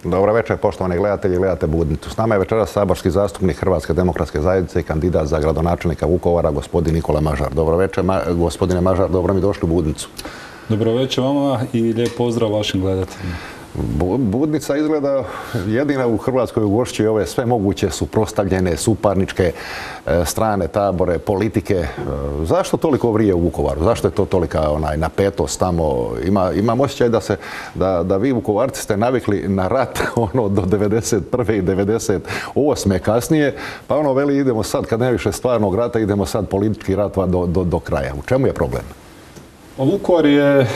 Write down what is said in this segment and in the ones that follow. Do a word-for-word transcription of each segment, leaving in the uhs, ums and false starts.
Dobro večer, poštovani gledatelji, gledate Budnicu. S nama je večeras saborski zastupnik Hrvatske demokratske zajednice i kandidat za gradonačelnika Vukovara, gospodin Nikola Mažar. Dobro večer, ma, gospodine Mažar, dobro mi došli u Budnicu. Dobro večer vama i lijep pozdrav vašim gledateljima. Budnica izgleda jedina u Hrvatskoj ugošćuje ove sve moguće suprotstavljene, suparničke strane, tabore, politike. Zašto toliko vrije u Vukovaru? Zašto je to tolika onaj, napetost tamo? Ima, imam osjećaj da, se, da, da vi Vukovarci ste navikli na rat ono, do devedeset prve i devedeset osme kasnije, pa ono veli idemo sad, kad ne više stvarnog rata, idemo sad politički rat do, do, do kraja. U čemu je problem? Vukovar je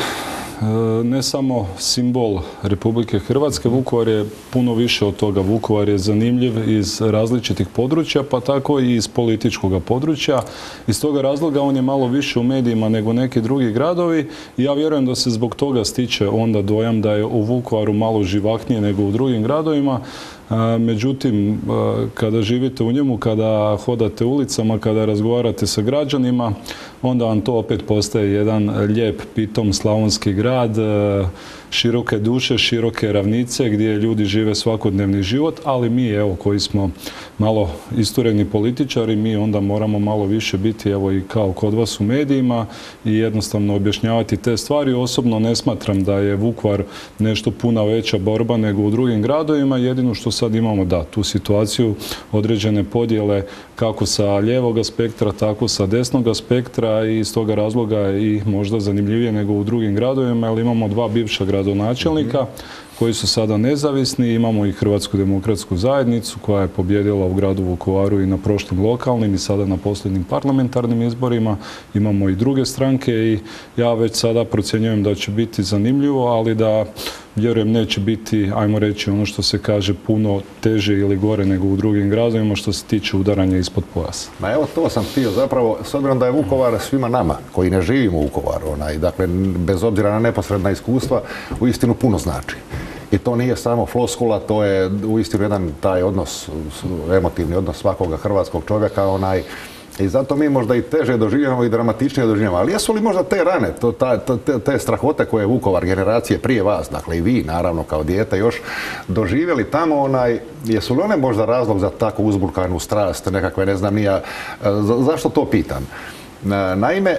ne samo simbol Republike Hrvatske, Vukovar je puno više od toga. Vukovar je zanimljiv iz različitih područja, pa tako i iz političkog područja. Iz toga razloga on je malo više u medijima nego neki drugi gradovi i ja vjerujem da se zbog toga stiče onda dojam da je u Vukovaru malo živahnije nego u drugim gradovima. Međutim, kada živite u njemu, kada hodate ulicama, kada razgovarate sa građanima, onda vam to opet postaje jedan lijep, pitom slavonski grad, široke duše, široke ravnice gdje ljudi žive svakodnevni život, ali mi, evo, koji smo malo istureni političari, mi onda moramo malo više biti, evo, i kao kod vas u medijima i jednostavno objašnjavati te stvari. Osobno ne smatram da je Vukovar nešto puno veća borba nego u drugim gradovima. Jedino što sad imamo, da, tu situaciju, određene podjele kako sa lijevog spektra, tako sa desnog spektra i iz toga razloga je i možda zanimljivije nego u drugim gradovima, jer imamo dva bivša gradonačelnika koji su sada nezavisni. Imamo i Hrvatsku demokratsku zajednicu koja je pobjedila u gradu Vukovaru i na prošlim lokalnim i sada na posljednjim parlamentarnim izborima. Imamo i druge stranke i ja već sada procjenjujem da će biti zanimljivo, ali da vjerujem neće biti, ajmo reći, ono što se kaže puno teže ili gore nego u drugim gradovima što se tiče udaranja ispod pojasa. Ma evo to sam htio zapravo, s obzirom da je Vukovar svima nama koji ne živimo u Vukovaru, onaj, dakle bez obzira na neposredna iskustva, uistinu puno znači. I to nije samo floskula, to je uistinu jedan taj odnos, emotivni odnos svakoga hrvatskog čovjeka, onaj, i zato mi možda i teže doživljamo i dramatičnije doživljamo. Ali jesu li možda te rane, to, ta, te, te strahote koje je Vukovar, generacije prije vas, dakle i vi naravno kao dijete još doživjeli tamo, onaj, jesu li one možda razlog za tako uzburkanu strast, nekakve, ne znam nija, za, zašto to pitam? Naime,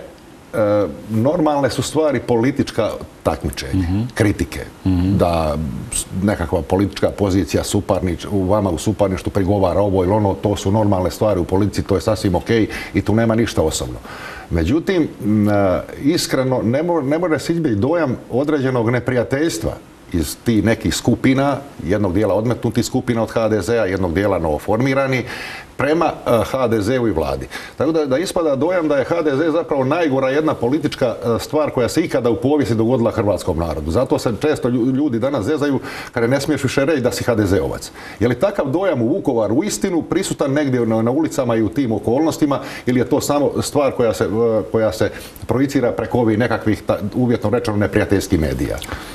normalne su stvari politička takmičenje, mm-hmm. kritike, mm-hmm. da nekakva politička pozicija suparnič, u vama u suparništu prigovara ovo ili ono, to su normalne stvari u politici, to je sasvim ok i tu nema ništa osobno. Međutim, iskreno, ne, mo, ne može se izbjeći dojam određenog neprijateljstva iz tih nekih skupina, jednog dijela odmetnutih skupina od ha de zea, jednog dijela novoformirani, prema ha de zeu i vladi. Tako da, da ispada dojam da je ha de ze zapravo najgora jedna politička stvar koja se ikada u povijesti dogodila hrvatskom narodu. Zato se često ljudi danas zezaju kada ne smiješ više reći da si ha de zeovac. Je li takav dojam u Vukovaru u istinu prisutan negdje na, na ulicama i u tim okolnostima ili je to samo stvar koja se, koja se projicira preko ovih nekakvih, uvjetno rečeno, neprijateljskih medija?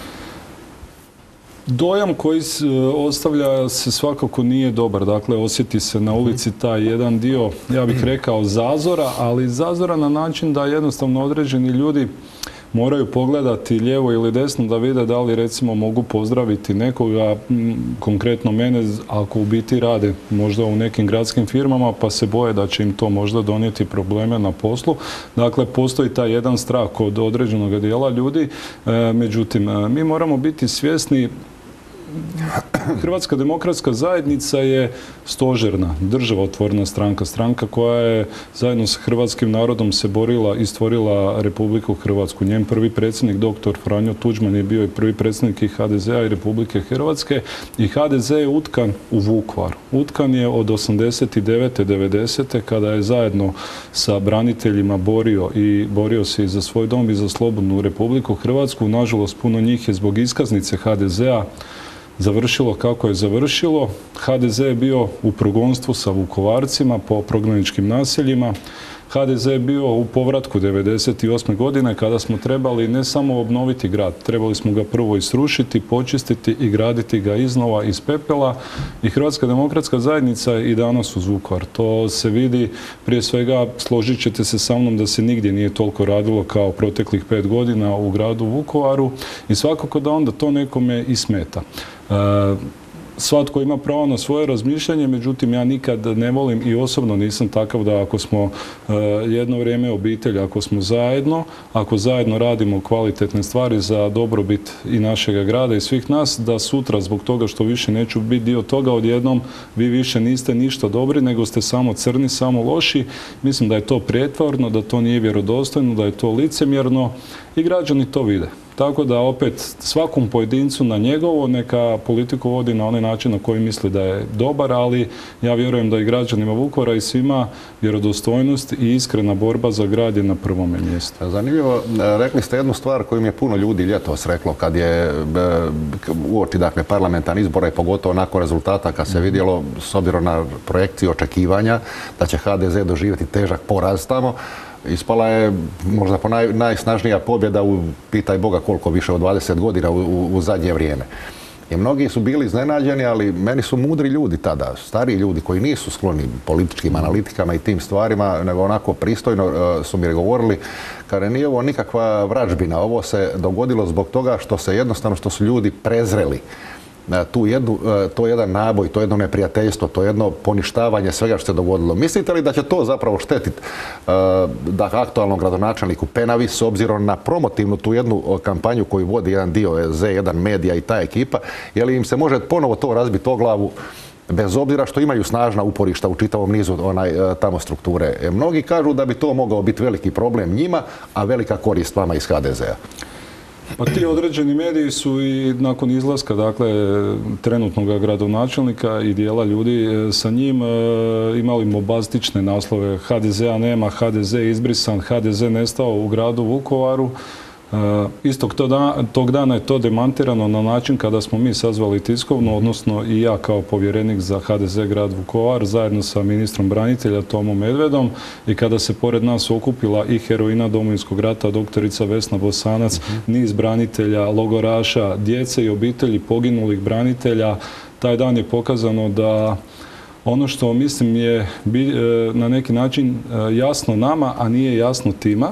Dojam koji ostavlja se svakako nije dobar. Dakle, osjeti se na ulici taj jedan dio, ja bih rekao, zazora, ali zazora na način da jednostavno određeni ljudi moraju pogledati lijevo ili desno da vide da li recimo mogu pozdraviti nekoga, konkretno mene, ako u biti rade možda u nekim gradskim firmama pa se boje da će im to možda donijeti probleme na poslu. Dakle, postoji taj jedan strah kod određenog dijela ljudi. Međutim, mi moramo biti svjesni, Hrvatska demokratska zajednica je stožerna, državotvorna stranka, stranka koja je zajedno s hrvatskim narodom se borila i stvorila Republiku Hrvatsku. Njen prvi predsjednik, doktor Franjo Tuđman, je bio i prvi predsjednik i ha de zea i Republike Hrvatske i ha de ze je utkan u Vukovar. Utkan je od osamdeset devete devedesete kada je zajedno sa braniteljima borio i borio se i za svoj dom i za slobodnu Republiku Hrvatsku. Nažalost, puno njih je zbog iskaznice ha de zea završilo kako je završilo. ha de ze je bio u progonstvu sa Vukovarcima po prognaničkim naseljima. ha de ze je bio u povratku devedeset osme godine kada smo trebali ne samo obnoviti grad, trebali smo ga prvo isrušiti, počistiti i graditi ga iznova iz pepela. I Hrvatska demokratska zajednica je i danas uz Vukovar. To se vidi, prije svega, složit ćete se sa mnom da se nigdje nije toliko radilo kao proteklih pet godina u gradu Vukovaru i svakako da onda to nekome i smeta. svatko ima pravo na svoje razmišljanje, međutim ja nikad ne volim i osobno nisam takav da ako smo uh, jedno vrijeme obitelj, ako smo zajedno, ako zajedno radimo kvalitetne stvari za dobrobit i našega grada i svih nas, da sutra zbog toga što više neću biti dio toga, odjednom vi više niste ništa dobri, nego ste samo crni, samo loši. Mislim da je to prijetvorno, da to nije vjerodostojno, da je to licemjerno i građani to vide. Tako da opet svakom pojedincu na njegovo neka politiku vodi na onaj način na koji misli da je dobar, ali ja vjerujem da i građanima Vukovara i svima vjerodostojnost i iskrena borba za grad je na prvome mjestu. Zanimljivo, rekli ste jednu stvar koju mi je puno ljudi ljetos reklo kad je uoči dakle, parlamentarni izbora i pogotovo nakon rezultata kad se vidjelo s obzirom na projekciju očekivanja da će ha de ze doživjeti težak poraz tamo. Ispala je možda po naj, najsnažnija pobjeda u, pitaj Boga koliko, više od dvadeset godina u, u, u zadnje vrijeme. I mnogi su bili iznenađeni, ali meni su mudri ljudi tada, stariji ljudi koji nisu skloni političkim analitikama i tim stvarima, nego onako pristojno uh, su mi govorili kada nije ovo nikakva vražbina, ovo se dogodilo zbog toga što se jednostavno, što su ljudi prezreli. Tu jednu, to je jedan naboj, to je jedno neprijateljstvo, to je jedno poništavanje svega što se dogodilo. Mislite li da će to zapravo štetiti da aktualnom gradonačelniku Penavi s obzirom na promotivnu tu jednu kampanju koju vodi jedan dio ze jedan medija i ta ekipa, je li im se može ponovo to razbiti o glavu bez obzira što imaju snažna uporišta u čitavom nizu onaj, tamo strukture? Mnogi kažu da bi to mogao biti veliki problem njima, a velika korist vama iz ha de zea. Pa ti određeni mediji su i nakon izlaska, dakle, trenutnog gradonačelnika i dijela ljudi sa njim imali bombastične naslove. ha de zea nema, ha de ze izbrisan, ha de ze nestao u gradu Vukovaru. Istog tog dana je to demantirano na način kada smo mi sazvali tiskovnu, odnosno i ja kao povjerenik za ha de ze grad Vukovar zajedno sa ministrom branitelja Tomom Medvedom i kada se pored nas okupila i heroina Domovinskog rata doktorica Vesna Bosanac, niz branitelja, logoraša, djece i obitelji poginulih branitelja. Taj dan je pokazano da ono što mislim je na neki način jasno nama, a nije jasno tima,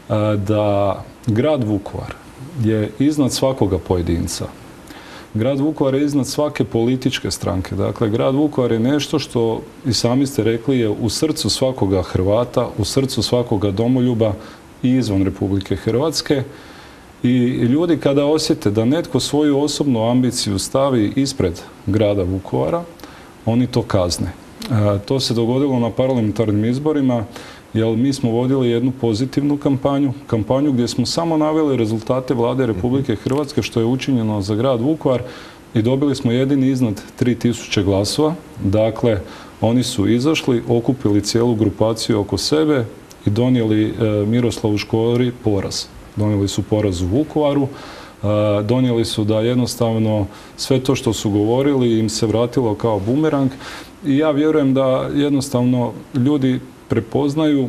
da grad Vukovar je iznad svakoga pojedinca. Grad Vukovar je iznad svake političke stranke. Dakle, grad Vukovar je nešto što, i sami ste rekli, je u srcu svakoga Hrvata, u srcu svakoga domoljuba i izvan Republike Hrvatske. I ljudi kada osjete da netko svoju osobnu ambiciju stavi ispred grada Vukovara, oni to kazne. To se dogodilo na parlamentarnim izborima, jer mi smo vodili jednu pozitivnu kampanju, kampanju gdje smo samo naveli rezultate Vlade Republike Hrvatske što je učinjeno za grad Vukovar i dobili smo jedini iznad tri tisuće glasova. Dakle, oni su izašli, okupili cijelu grupaciju oko sebe i donijeli e, Miroslavu Škori poraz. Donijeli su poraz u Vukovaru, e, donijeli su da jednostavno sve to što su govorili im se vratilo kao bumerang i ja vjerujem da jednostavno ljudi prepoznaju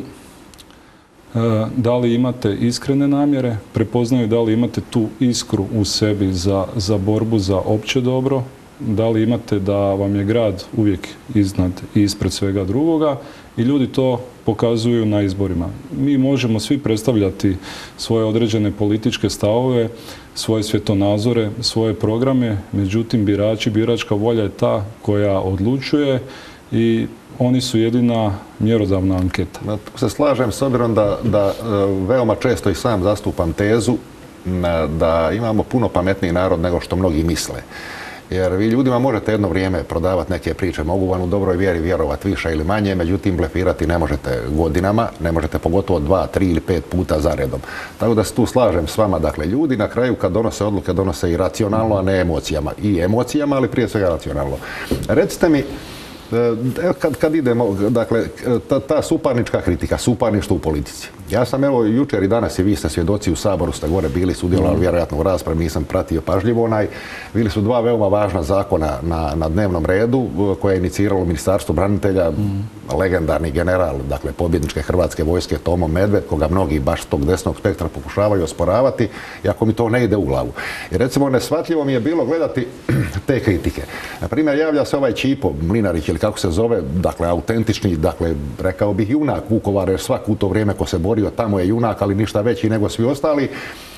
da li imate iskrene namjere, prepoznaju da li imate tu iskru u sebi za, za borbu za opće dobro, da li imate da vam je grad uvijek iznad i ispred svega drugoga i ljudi to pokazuju na izborima. Mi možemo svi predstavljati svoje određene političke stavove, svoje svjetonazore, svoje programe, međutim birači, biračka volja je ta koja odlučuje i oni su jedina mjerodavna anketa. Tu se slažem s obzirom da, da veoma često i sam zastupam tezu da imamo puno pametniji narod nego što mnogi misle. Jer vi ljudima možete jedno vrijeme prodavati neke priče, mogu vam u dobroj vjeri vjerovati više ili manje, međutim blefirati ne možete godinama, ne možete pogotovo dva, tri ili pet puta za redom. Tako da se tu slažem s vama, dakle ljudi na kraju kad donose odluke donose i racionalno, a ne emocijama. I emocijama, ali prije svega racionalno. Recite mi, Evo kad, kad idemo, dakle, ta, ta suparnička kritika, suparništvo u politici. Ja sam evo jučer i danas i vi ste svjedoci u Saboru, ste gore bili, sudjelovali vjerojatno u raspravi, nisam pratio pažljivo onaj. Bili su dva veoma važna zakona na, na dnevnom redu koje je iniciralo Ministarstvo branitelja, mm. legendarni general, dakle pobjedničke Hrvatske vojske Tomo Medved, koga mnogi baš tog desnog spektra pokušavaju osporavati, iako mi to ne ide u glavu. I recimo neshvatljivo mi je bilo gledati te kritike. Na primjer, javlja se ovaj Čipo Mlinarić ili kako se zove, dakle autentični, dakle rekao bih junak Vukovara, jer svak u to vrijeme ko se borio tamo je junak, ali ništa veći nego svi ostali.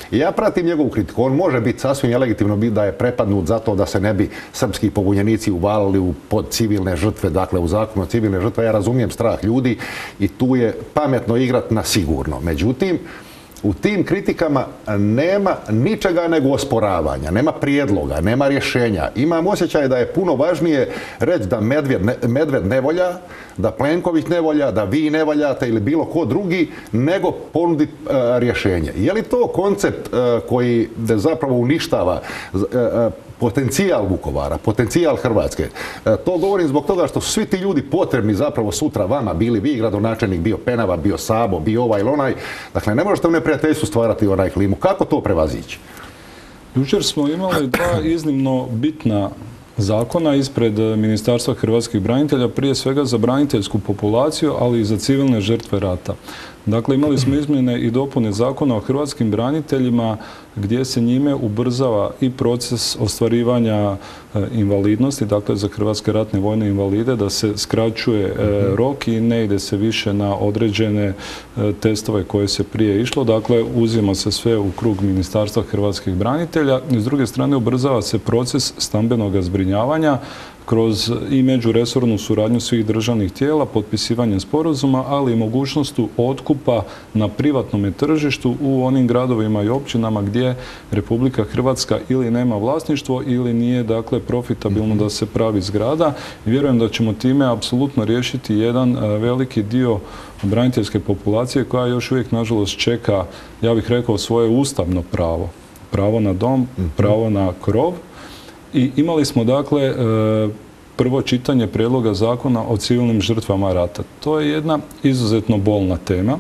I ja pratim njegovu kritiku. On može biti sasvim legitimno da je prepadnut zato da se ne bi srpski pobunjenici uvalili u pod civilne žrtve, dakle u zakonu o civilne žrtve. Ja razumijem strah ljudi i tu je pametno igrati na sigurno. Međutim, u tim kritikama nema ničega nego osporavanja, nema prijedloga, nema rješenja. Imam osjećaj da je puno važnije reći da Medved ne, Medved ne volja, da Plenković ne volja, da vi ne voljate ili bilo ko drugi, nego ponuditi uh, rješenje. Je li to koncept uh, koji zapravo uništava uh, potencijal Vukovara, potencijal Hrvatske? Uh, to govorim zbog toga što su svi ti ljudi potrebni zapravo sutra vama, bili vi gradonačelnik, bio Penava, bio Sabo, bio ovaj ili onaj. Dakle, ne možete u neprijateljstvu stvarati onaj klimu. Kako to prevazići? Jučer smo imali dva iznimno bitna zakona ispred Ministarstva hrvatskih branitelja, prije svega za braniteljsku populaciju, ali i za civilne žrtve rata. Dakle, imali smo izmjene i dopune zakona o hrvatskim braniteljima gdje se njime ubrzava i proces ostvarivanja invalidnosti, dakle za hrvatske ratne vojne invalide, da se skraćuje rok i ne ide se više na određene testove koje se prije išlo. Dakle, uzima se sve u krug Ministarstva hrvatskih branitelja. I s druge strane, ubrzava se proces stambenog zbrinjavanja kroz i međuresornu suradnju svih državnih tijela, potpisivanjem sporazuma, ali i mogućnostu otkupa na privatnom tržištu u onim gradovima i općinama gdje Republika Hrvatska ili nema vlasništvo ili nije, dakle, profitabilno da se pravi zgrada. I vjerujem da ćemo time apsolutno riješiti jedan veliki dio braniteljske populacije koja još uvijek, nažalost, čeka, ja bih rekao, svoje ustavno pravo. Pravo na dom, pravo na krov. I imali smo, dakle, prvo čitanje prijedloga zakona o civilnim žrtvama rata. To je jedna izuzetno bolna tema.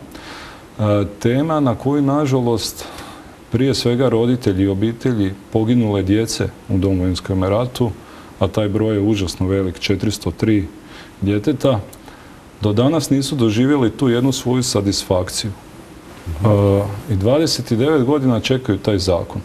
Tema na koju, nažalost, prije svega roditelji i obitelji poginule djece u Domovinskom ratu, a taj broj je užasno velik, četiristo tri djeteta, do danas nisu doživjeli tu jednu svoju satisfakciju. I dvadeset devet godina čekaju taj zakon.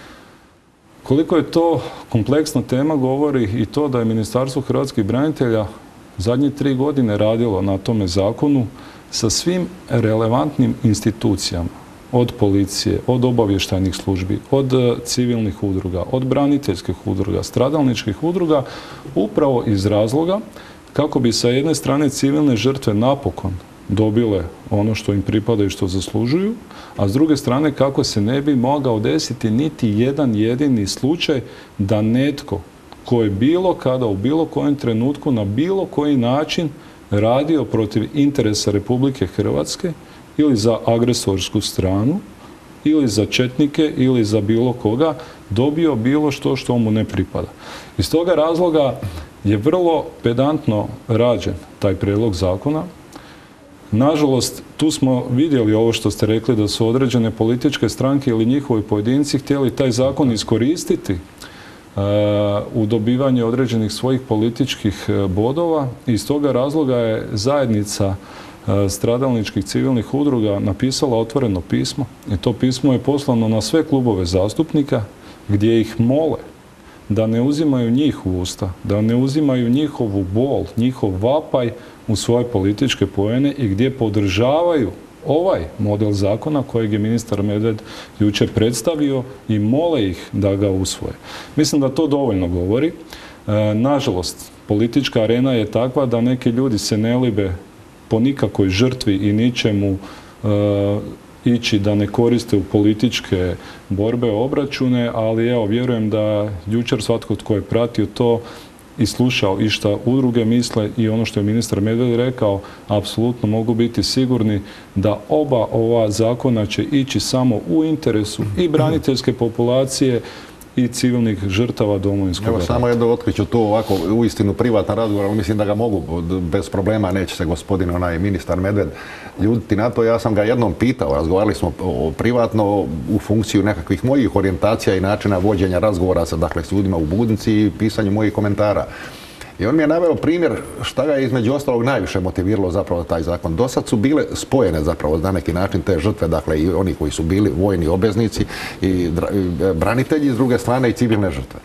Koliko je to kompleksna tema govori i to da je Ministarstvo hrvatskih branitelja zadnje tri godine radilo na tome zakonu sa svim relevantnim institucijama, od policije, od obavještajnih službi, od civilnih udruga, od braniteljskih udruga, stradalničkih udruga, upravo iz razloga kako bi sa jedne strane civilne žrtve napokon dobile ono što im pripada i što zaslužuju, a s druge strane kako se ne bi mogao desiti niti jedan jedini slučaj da netko ko je bilo kada u bilo kojem trenutku na bilo koji način radio protiv interesa Republike Hrvatske ili za agresorsku stranu ili za četnike ili za bilo koga dobio bilo što što mu ne pripada. Iz toga razloga je vrlo pedantno rađen taj prijedlog zakona. Nažalost, tu smo vidjeli ovo što ste rekli da su određene političke stranke ili njihovi pojedinci htjeli taj zakon iskoristiti uh, u dobivanje određenih svojih političkih bodova. Iz toga razloga je zajednica uh, stradalničkih civilnih udruga napisala otvoreno pismo i to pismo je poslano na sve klubove zastupnika gdje ih mole da ne uzimaju njih u usta, da ne uzimaju njihovu bol, njihov vapaj u svoje političke poene i gdje podržavaju ovaj model zakona kojeg je ministar Medved jučer predstavio i mole ih da ga usvoje. Mislim da to dovoljno govori. E, nažalost, politička arena je takva da neki ljudi se ne libe po nikakvoj žrtvi i ničemu e, ići da ne koriste u političke borbe, obračune, ali evo, vjerujem da jučer svatko tko je pratio to i slušao i šta udruge misle i ono što je ministar Medved rekao, apsolutno mogu biti sigurni da oba ova zakona će ići samo u interesu i braniteljske populacije i civilnih žrtava Domovinskog rata. Evo samo jedno otkriću to ovako uistinu privatan razgovor, ali mislim da ga mogu bez problema, neće se gospodin onaj ministar Medved ljutiti na to. Ja sam ga jednom pitao, razgovarali smo privatno u funkciju nekakvih mojih orijentacija i načina vođenja razgovora sa, dakle, s ljudima u Budnici i pisanju mojih komentara. I on mi je naveo primjer šta ga je između ostalog najviše motiviralo zapravo taj zakon. Do sad su bile spojene zapravo na neki način te žrtve, dakle i oni koji su bili vojni obveznici i branitelji, s druge strane i civilne žrtve.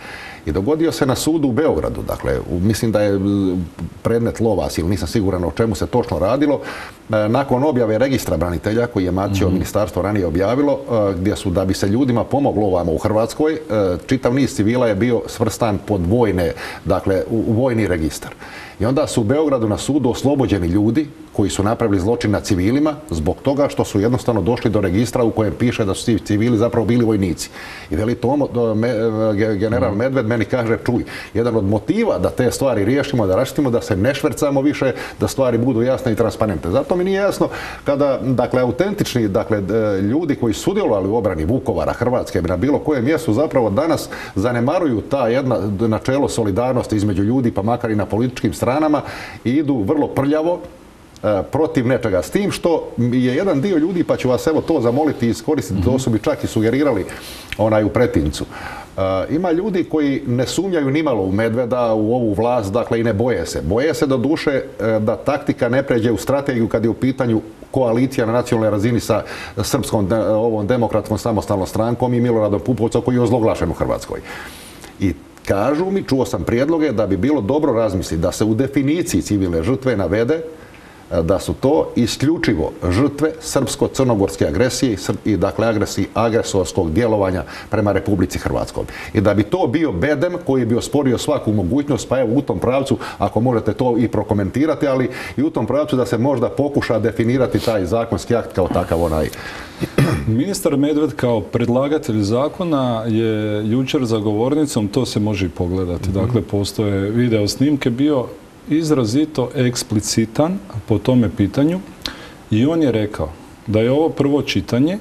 I dogodio se na sudu u Beogradu. Dakle, mislim da je predmet Lovas, ili nisam siguran o čemu se točno radilo, nakon objave registra branitelja, koji je Matićevo ministarstvo ranije objavilo, gdje su, da bi se ljudima pomoglo ovamo u Hrvatskoj, čitav niz civila je bio svrstan pod vojne, dakle, u vojni registar. I onda su u Beogradu na sudu oslobođeni ljudi koji su napravili zločin na civilima zbog toga što su jednostavno došli do registra u kojem piše da su ti civili zapravo bili vojnici. I veli Tomo, me, general Medved meni kaže, čuj, jedan od motiva da te stvari riješimo, da raštimo, da se ne švercamo više, da stvari budu jasne i transparentne. Zato mi nije jasno kada, dakle, autentični, dakle, ljudi koji su sudjelovali u obrani Vukovara, Hrvatske, na bilo kojem mjestu zapravo danas zanemaruju ta jedna načelo solidarnosti između ljudi, pa makar i na političkim stranama, i idu vrlo prljavo protiv nečega. S tim što je jedan dio ljudi, pa ću vas evo to zamoliti i iskoristiti, to su bi čak i sugerirali onaj u pretincu. Ima ljudi koji ne sumnjaju nimalo u Medveda, u ovu vlast, dakle, i ne boje se. Boje se do duše da taktika ne pređe u strategiju kad je u pitanju koalicija na nacionalnoj razini sa srpskom, ovom demokratskom samostalnom strankom i Miloradom Pupovcem koji je ozloglašen u Hrvatskoj. I kažu mi, čuo sam prijedloge da bi bilo dobro razmisliti da se u definiciji civilne žrtve navede da su to isključivo žrtve srpsko-crnogorske agresije i, dakle, agresiji, agresorskog djelovanja prema Republici Hrvatskoj. I da bi to bio bedem koji bi osporio svaku mogućnost, pa evo u tom pravcu, ako možete to i prokomentirati, ali i u tom pravcu da se možda pokuša definirati taj zakonski akt kao takav onaj. Ministar Medved kao predlagatelj zakona je jučer za govornicom, to se može i pogledati, dakle postoje video snimke, bio izrazito eksplicitan po tome pitanju i on je rekao da je ovo prvo čitanje,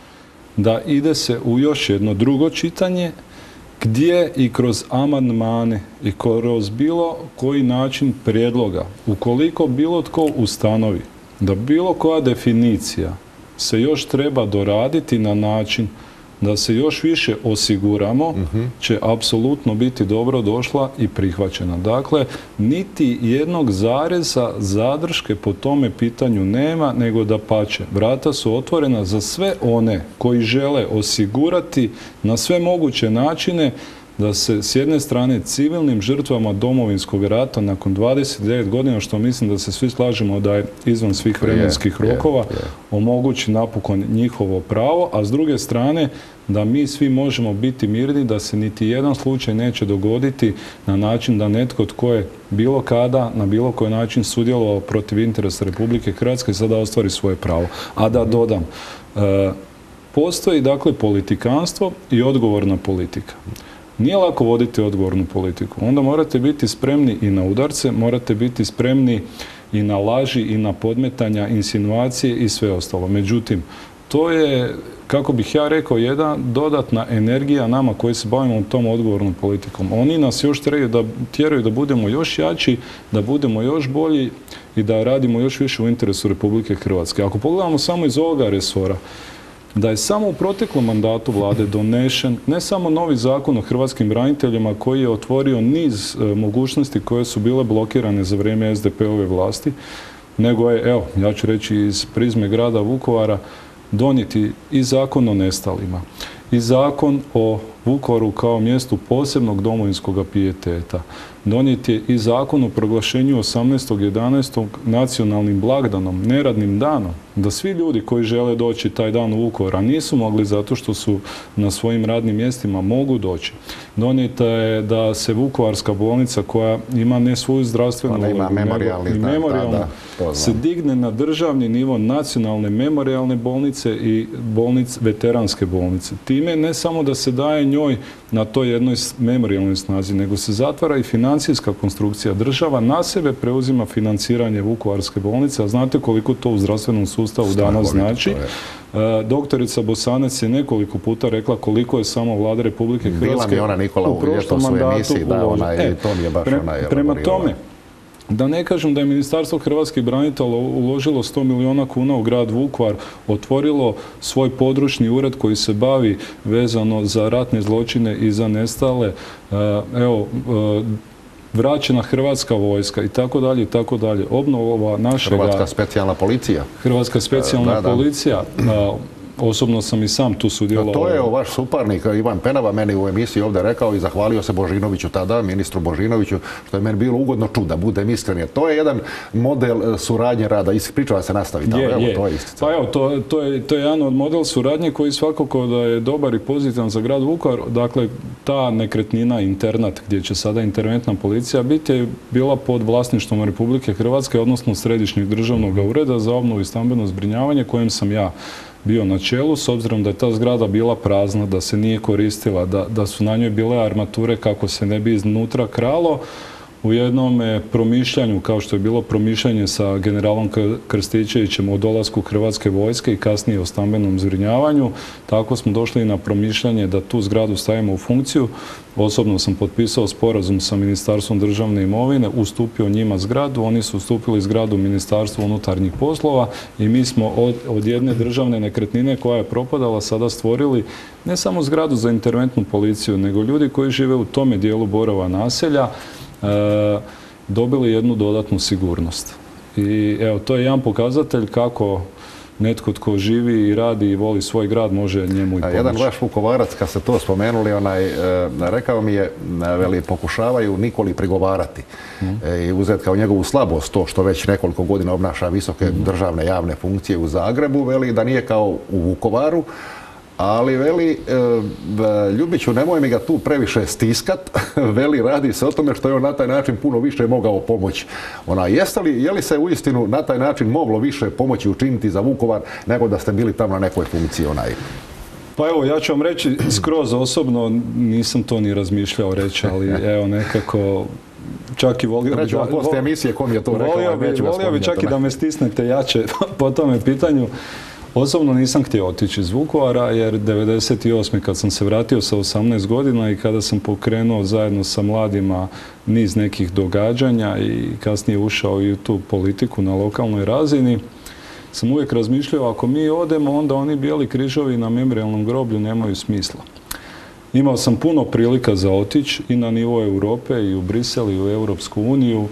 da ide se u još jedno drugo čitanje gdje i kroz amandmane i kroz bilo koji način prijedloga, ukoliko bilo tko ustanovi da bilo koja definicija se još treba doraditi na način da se još više osiguramo, uh-huh. će apsolutno biti dobro došla i prihvaćena. Dakle, niti jednog zareza zadrške po tome pitanju nema, nego da pače. Vrata su otvorena za sve one koji žele osigurati na sve moguće načine da se s jedne strane civilnim žrtvama Domovinskog rata nakon dvadeset devet godina, što mislim da se svi slažemo da je izvan svih vremenskih yeah, rokova, yeah, yeah. omogući napokon njihovo pravo, a s druge strane da mi svi možemo biti mirni, da se niti jedan slučaj neće dogoditi na način da netko tko je bilo kada, na bilo koji način sudjelovao protiv interesa Republike Hrvatske sada ostvari svoje pravo. A da dodam, e, postoji dakle politikanstvo i odgovorna politika. Nije lako voditi odgovornu politiku. Onda morate biti spremni i na udarce, morate biti spremni i na laži, i na podmetanja, insinuacije i sve ostalo. Međutim, to je, kako bih ja rekao, jedna dodatna energija nama koji se bavimo tom odgovornom politikom. Oni nas još tjeraju da, tjeraju da budemo još jači, da budemo još bolji i da radimo još više u interesu Republike Hrvatske. Ako pogledamo samo iz ovoga resora, da je samo u proteklom mandatu vlade donešen ne samo novi zakon o hrvatskim braniteljima koji je otvorio niz e, mogućnosti koje su bile blokirane za vrijeme es de pe ove vlasti, nego je, evo, ja ću reći iz prizme grada Vukovara, donijeti i zakon o nestalima, i zakon o Vukovaru kao mjestu posebnog domovinskog pijeteta. Donijet je i zakon o proglašenju osamnaestog jedanaestog nacionalnim blagdanom, neradnim danom, da svi ljudi koji žele doći taj dan u Vukovar, a nisu mogli zato što su na svojim radnim mjestima, mogu doći. Donijeta je da se Vukovarska bolnica koja ima ne svoju zdravstvenu ulogu, nego i memorijalnu, se digne na državni nivo nacionalne memorijalne bolnice i bolnice, veteranske bolnice. Time ne samo da se daje njoj na toj jednoj memorijalnoj snazi, nego se zatvara i financijska konstrukcija. Država na sebe preuzima financiranje Vukovarske bolnice, a znate koliko to u zdravstvenom sustavu danas znači. Doktorica Bosanac je nekoliko puta rekla koliko je samo vlada Republike Hrvatske Bila mi ona Nikola u prošlom mandatu uložila. E, to mi je baš pre, ona prema tome, da ne kažem da je Ministarstvo hrvatskih branitelja uložilo sto milijuna kuna u grad Vukovar, otvorilo svoj područni ured koji se bavi vezano za ratne zločine i za nestale. Evo, vraćena Hrvatska vojska i tako dalje i tako dalje. Obnova našega... Hrvatska specijalna policija. Hrvatska specijalna da, da. policija. osobno sam i sam tu sudjelovao. To je vaš suparnik Ivan Penava meni u emisiji ovdje rekao i zahvalio se Božinoviću tada, ministru Božinoviću, što je meni bilo ugodno čuo, da budem iskren. Jer to je jedan model suradnje rada. Ispričavam se nastaviti. Je, evo, je. To je istica. Pa evo, to, to, je, to je jedan od model suradnje koji svakako da je dobar i pozitivan za grad Vukovar. Dakle, ta nekretnina, internat, gdje će sada interventna policija biti, je bila pod vlasništvom Republike Hrvatske, odnosno Središnjeg državnog ureda za obnovu i stambeno zbrinjavanje, kojem sam ja bio na čelu, s obzirom da je ta zgrada bila prazna, da se nije koristila, da, da su na njoj bile armature kako se ne bi iznutra kralo. U jednom promišljanju, kao što je bilo promišljanje sa generalom Krstičevićem o dolasku Hrvatske vojske i kasnije o stambenom zbrinjavanju, tako smo došli na promišljanje da tu zgradu stavimo u funkciju. Osobno sam potpisao sporazum sa Ministarstvom državne imovine, ustupio njima zgradu, oni su ustupili zgradu Ministarstvu unutarnjih poslova i mi smo od, od jedne državne nekretnine koja je propadala sada stvorili ne samo zgradu za interventnu policiju, nego ljudi koji žive u tome dijelu Borova naselja E, dobili jednu dodatnu sigurnost. I evo, to je jedan pokazatelj kako netko tko živi i radi i voli svoj grad može njemu i pomoći. Jedan vaš Vukovarac, kad ste to spomenuli, onaj, e, rekao mi je, veli, pokušavaju Nikoli prigovarati mm. e, i uzeti kao njegovu slabost to što već nekoliko godina obnaša visoke mm. državne javne funkcije u Zagrebu, veli da nije kao u Vukovaru. Ali veli, e, Ljubiću, nemoj mi ga tu previše stiskat, veli, radi se o tome što je on na taj način puno više mogao pomoći. Ona, jeste li, je li se uistinu na taj način moglo više pomoći učiniti za Vukovar nego da ste bili tamo na nekoj funkciji onaj? Pa evo, ja ću vam reći skroz osobno, nisam to ni razmišljao reći, ali evo nekako čak i volio bi... Reći vam poslije emisije kom je to rekao. Volio bi, volio bi čak i da me stisnete jače po tome pitanju. Osobno nisam htio otići iz Vukovara jer devedeset osme kad sam se vratio sa osamnaest godina i kada sam pokrenuo zajedno sa mladima niz nekih događanja i kasnije ušao i u tu politiku na lokalnoj razini, sam uvijek razmišljao ako mi odemo onda oni bijeli križovi na memorijalnom groblju nemaju smisla. Imao sam puno prilika za otići i na nivo Europe i u Brisel i u Europsku uniju,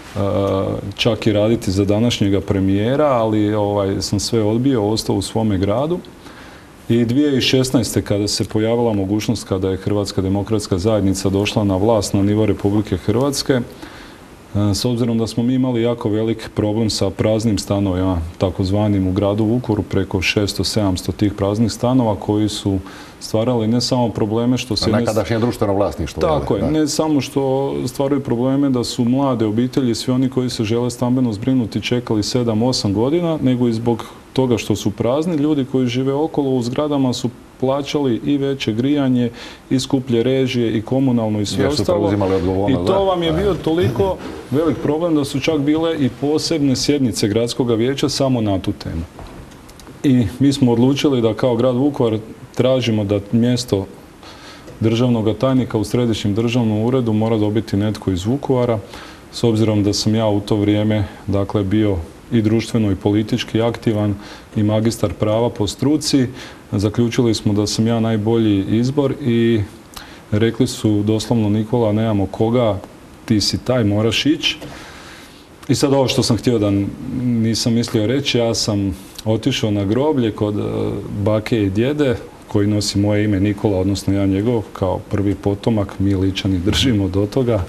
čak i raditi za današnjega premijera, ali ovaj, sam sve odbio, ostao u svome gradu. I dvije tisuće šesnaeste. kada se pojavila mogućnost, kada je Hrvatska demokratska zajednica došla na vlast na nivo Republike Hrvatske, s obzirom da smo mi imali jako velik problem sa praznim stanovima, takozvanim u gradu Vukovaru, preko šesto sedamsto tih praznih stanova koji su stvarali ne samo probleme što se... Nekadašnje društveno vlasništvo. Tako je, ne samo što stvaraju probleme da su mlade obitelji, svi oni koji se žele stambeno zbrinuti čekali sedam osam godina, nego i zbog toga što su prazni, ljudi koji žive okolo u zgradama su plaćali i veće grijanje, i skuplje režije, i komunalno i sve ostalo. I to vam je bio toliko velik problem da su čak bile i posebne sjednice gradskog vijeća samo na tu temu. I mi smo odlučili da kao grad Vukovar tražimo da mjesto državnog tajnika u Središnjem državnom uredu mora dobiti netko iz Vukovara, s obzirom da sam ja u to vrijeme dakle, bio i društveno i politički aktivan i magistar prava po struci. Zaključili smo da sam ja najbolji izbor i rekli su doslovno Nikola, nemamo koga, ti si taj, moraš ići. I sad ovo što sam htio da nisam mislio reći, ja sam otišao na groblje kod bake i djede, koji nosi moje ime Nikola, odnosno ja njegov, kao prvi potomak, mi Ličani držimo do toga.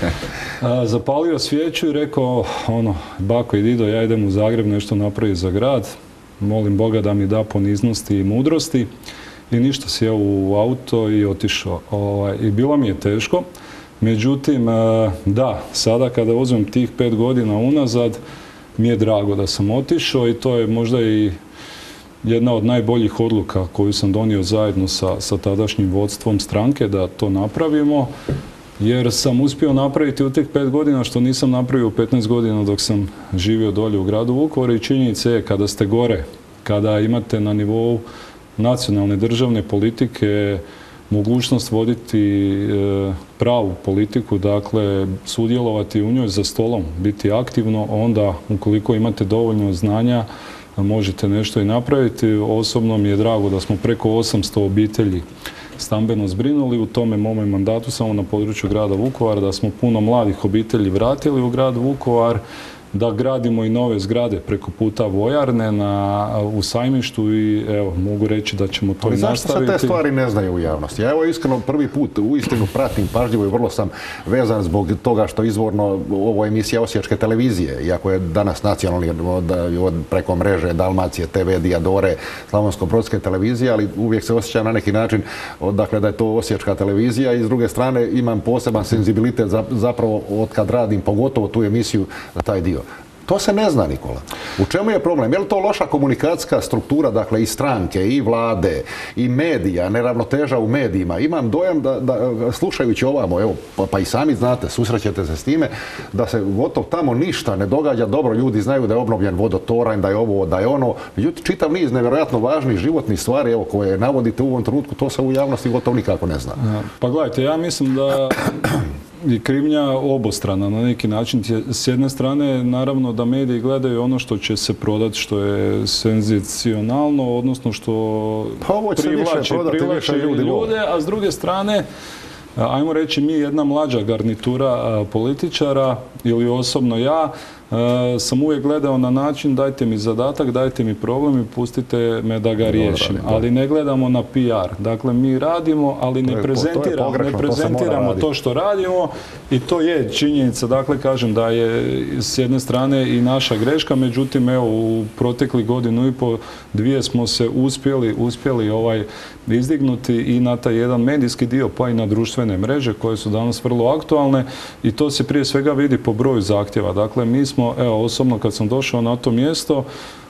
Zapalio svijeću i rekao, ono, bako i dido, ja idem u Zagreb nešto napraviti za grad, molim Boga da mi da poniznosti i mudrosti. I ništa, sjeo u auto i otišao. I bilo mi je teško. Međutim, da, sada kada uzmem tih pet godina unazad, mi je drago da sam otišao i to je možda i jedna od najboljih odluka koju sam donio zajedno sa, sa tadašnjim vodstvom stranke da to napravimo, jer sam uspio napraviti u tih pet godina što nisam napravio u petnaest godina dok sam živio dolje u gradu Vukovaru. I činjenica je kada ste gore, kada imate na nivou nacionalne državne politike mogućnost voditi e, pravu politiku, dakle sudjelovati u njoj za stolom, biti aktivno, onda ukoliko imate dovoljno znanja možete nešto i napraviti. Osobno mi je drago da smo preko osamsto obitelji stambeno zbrinuli u tome mome mandatu samo na području grada Vukovara, da smo puno mladih obitelji vratili u grad Vukovar da gradimo i nove zgrade preko puta vojarne na, u Sajmištu i evo, mogu reći da ćemo to ali i nastaviti. Zašto se te stvari ne znaju u javnosti? Ja evo iskreno prvi put uistinu pratim pažljivo i vrlo sam vezan zbog toga što izvorno ovo je emisija Osječke televizije, iako je danas nacionalni od, od, preko mreže Dalmacije, te ve, Dijadore, Slavonsko-brodske televizije, ali uvijek se osjeća na neki način dakle, da je to Osječka televizija i s druge strane imam poseban senzibilitet za, zapravo od kad radim pogotovo tu emisiju za taj dio. To se ne zna, Nikola. U čemu je problem? Je li to loša komunikacijska struktura, dakle i stranke, i vlade, i medija, neravnoteža u medijima? Imam dojam da, da slušajući ovamo, evo, pa, pa i sami znate, susrećete se s time, da se gotovo tamo ništa ne događa. Dobro, ljudi znaju da je obnovljen vodotoranj, da je ovo, da je ono. Međutim, čitav niz nevjerojatno važnih životnih stvari, evo, koje navodite u ovom trenutku, to se u javnosti gotovo nikako ne zna. Pa gledajte, ja mislim da je krivnja obostrana na neki način. S jedne strane, naravno da mediji gledaju ono što će se prodati, što je senzacionalno, odnosno što pa privlači, privlači ljudi, ljude, a s druge strane, ajmo reći mi jedna mlađa garnitura političara ili osobno ja, Uh, sam uvijek gledao na način dajte mi zadatak, dajte mi problem i pustite me da ga riješim. Ali ne gledamo na P R. Dakle, mi radimo, ali ne prezentiramo, ne prezentiramo to što radimo i to je činjenica. Dakle, kažem da je s jedne strane i naša greška, međutim, evo, u protekli godinu i po dvije smo se uspjeli, uspjeli ovaj izdignuti i na taj jedan medijski dio, pa i na društvene mreže koje su danas vrlo aktualne i to se prije svega vidi po broju zahtjeva. Dakle, mi smo, evo, osobno kad sam došao na to mjesto,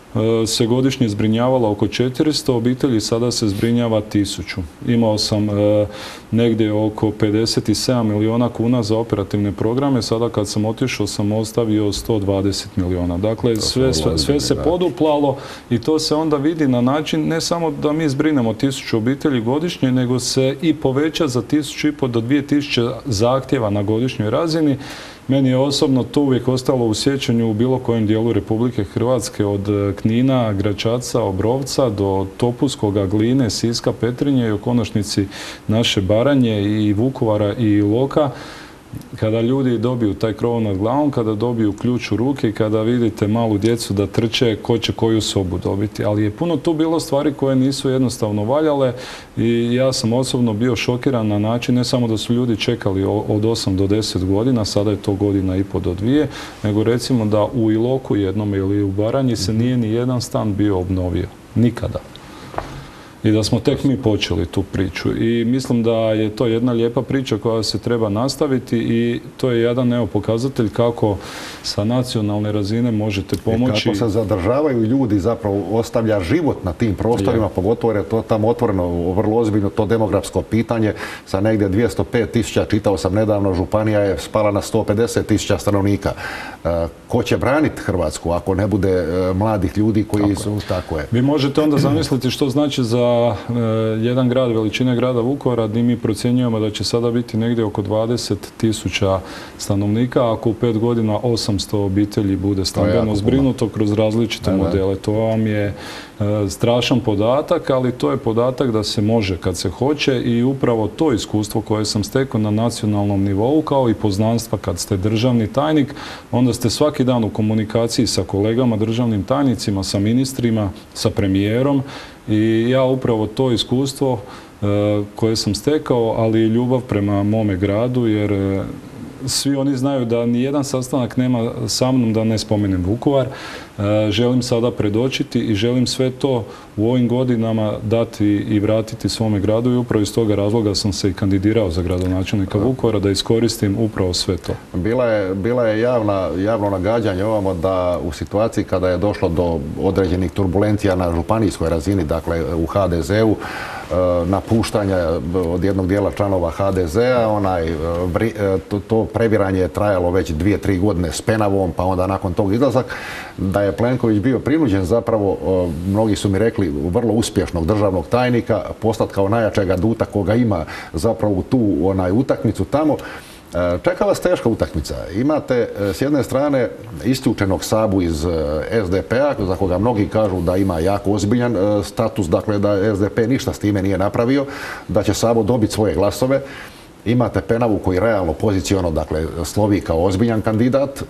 se godišnje zbrinjavalo oko četiristo obitelji, sada se zbrinjava tisuću. Imao sam e, negdje oko pedeset sedam milijuna kuna za operativne programe, sada kad sam otišao sam ostavio sto dvadeset milijuna. Dakle, sve, sve, sve se poduplalo i to se onda vidi na način ne samo da mi zbrinemo tisuću obitelji godišnje, nego se i poveća za tisuću i po do dvije tisuće zahtjeva na godišnjoj razini. Meni je osobno to uvijek ostalo u sjećanju u bilo kojem dijelu Republike Hrvatske, od Knina, Gračaca, Obrovca do Topuskoga, Gline, Siska, Petrinje i u konačnici naše Baranje i Vukovara i Iloka. Kada ljudi dobiju taj krov nad glavom, kada dobiju ključ u ruke i kada vidite malu djecu da trče, ko će koju sobu dobiti. Ali je puno tu bilo stvari koje nisu jednostavno valjale i ja sam osobno bio šokiran na način ne samo da su ljudi čekali od osam do deset godina, sada je to godina i po do dvije, nego recimo da u Iloku jednom ili u Baranji se nije ni jedan stan bio obnovio. Nikada. I da smo tek mi počeli tu priču. I mislim da je to jedna lijepa priča koja se treba nastaviti i to je jedan evo pokazatelj kako sa nacionalne razine možete pomoći. I kako se zadržavaju ljudi, zapravo ostavlja život na tim prostorima, ja. Pogotovo jer je to tamo otvoreno vrlo ozbiljno to demografsko pitanje sa negdje dvjesto pet tisuća, čitao sam nedavno, županija je spala na sto pedeset tisuća stanovnika. E, ko će braniti Hrvatsku ako ne bude e, mladih ljudi koji tako su je. Tako je. Vi možete onda zamisliti što znači za jedan grad veličine grada Vukovara gdje mi procjenjujemo da će sada biti negdje oko dvadeset tisuća stanovnika, ako u pet godina osamsto obitelji bude stambeno zbrinuto kroz različite ne, modele. To vam je e, strašan podatak, ali to je podatak da se može kad se hoće i upravo to iskustvo koje sam stekao na nacionalnom nivou, kao i poznanstva kad ste državni tajnik, onda ste svaki dan u komunikaciji sa kolegama, državnim tajnicima, sa ministrima, sa premijerom. I ja upravo to iskustvo uh, koje sam stekao, ali i ljubav prema mome gradu, jer uh, svi oni znaju da ni jedan sastanak nema sa mnom da ne spomenem Vukovar. Uh, želim sada predočiti i želim sve to u ovim godinama dati i vratiti svome gradu i upravo iz toga razloga sam se i kandidirao za gradonačelnika Vukovara da iskoristim upravo sve to. Bila je, bila je javna, javno nagađanje ovamo da u situaciji kada je došlo do određenih turbulencija na županijskoj razini, dakle u ha de zeu, napuštanja od jednog dijela članova ha de zea, onaj, to, to prebiranje je trajalo već dvije, tri godine s Penavom, pa onda nakon tog izlazak, da je Plenković bio prinuđen zapravo, mnogi su mi rekli, vrlo uspješnog državnog tajnika postati kao najjačeg aduta koga ima zapravo tu onaj utakmicu tamo. Čeka vas teška utakmica. Imate s jedne strane isključenog Sabu iz es de pe-a, za koga mnogi kažu da ima jako ozbiljan status, dakle da es de pe ništa s time nije napravio, da će Sabo dobiti svoje glasove. Imate Penavu koji realno poziciono, dakle, slovi kao ozbiljan kandidat.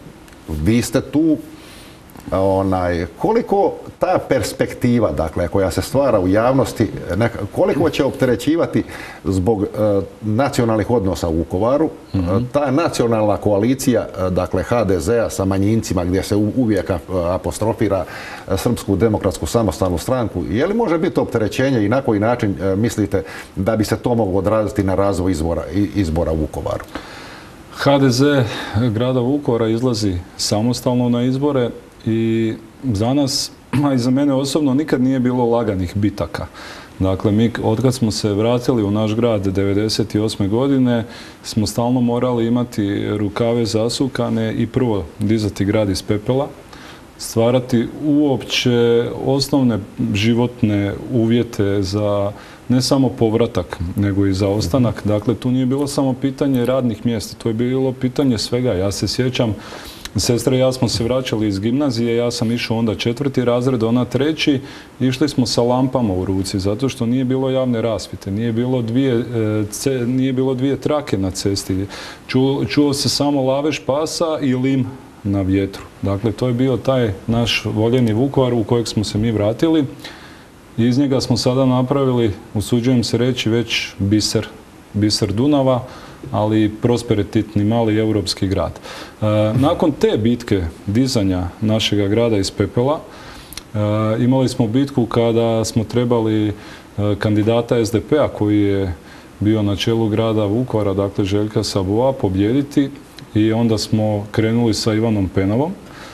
vi ste tu, onaj, koliko ta perspektiva, dakle, koja se stvara u javnosti, neka, koliko će opterećivati zbog e, nacionalnih odnosa u Vukovaru, mm-hmm. ta nacionalna koalicija, dakle, ha de zea sa manjincima, gdje se uvijek apostrofira Srpsku demokratsku samostalnu stranku, je li može biti opterećenje i na koji način e, mislite da bi se to moglo odraziti na razvoj izbora, izbora u Vukovaru? ha de ze grada Vukovara izlazi samostalno na izbore i za nas, a i za mene osobno, nikad nije bilo laganih bitaka. Dakle, mi otkad smo se vratili u naš grad devedeset osme godine smo stalno morali imati rukave zasukane i prvo dizati grad iz pepela, stvarati uopće osnovne životne uvjete za ne samo povratak, nego i za ostanak. Dakle, tu nije bilo samo pitanje radnih mjesta, to je bilo pitanje svega. Ja se sjećam, sestra i ja smo se vraćali iz gimnazije, ja sam išao onda četvrti razred, ona treći, išli smo sa lampama u ruci, zato što nije bilo javne rasvjete, nije bilo dvije, ce, nije bilo dvije trake na cesti, čuo, čuo se samo lavež pasa i lim na vjetru. Dakle, to je bio taj naš voljeni Vukovar u kojeg smo se mi vratili. Iz njega smo sada napravili, usuđujem se reći, već biser, biser Dunava, ali prosperitetni mali europski grad. E, nakon te bitke dizanja našega grada iz pepela, e, imali smo bitku kada smo trebali e, kandidata es de pe-a koji je bio na čelu grada Vukovara, dakle Željka Saboa, pobijediti i onda smo krenuli sa Ivanom Penavom.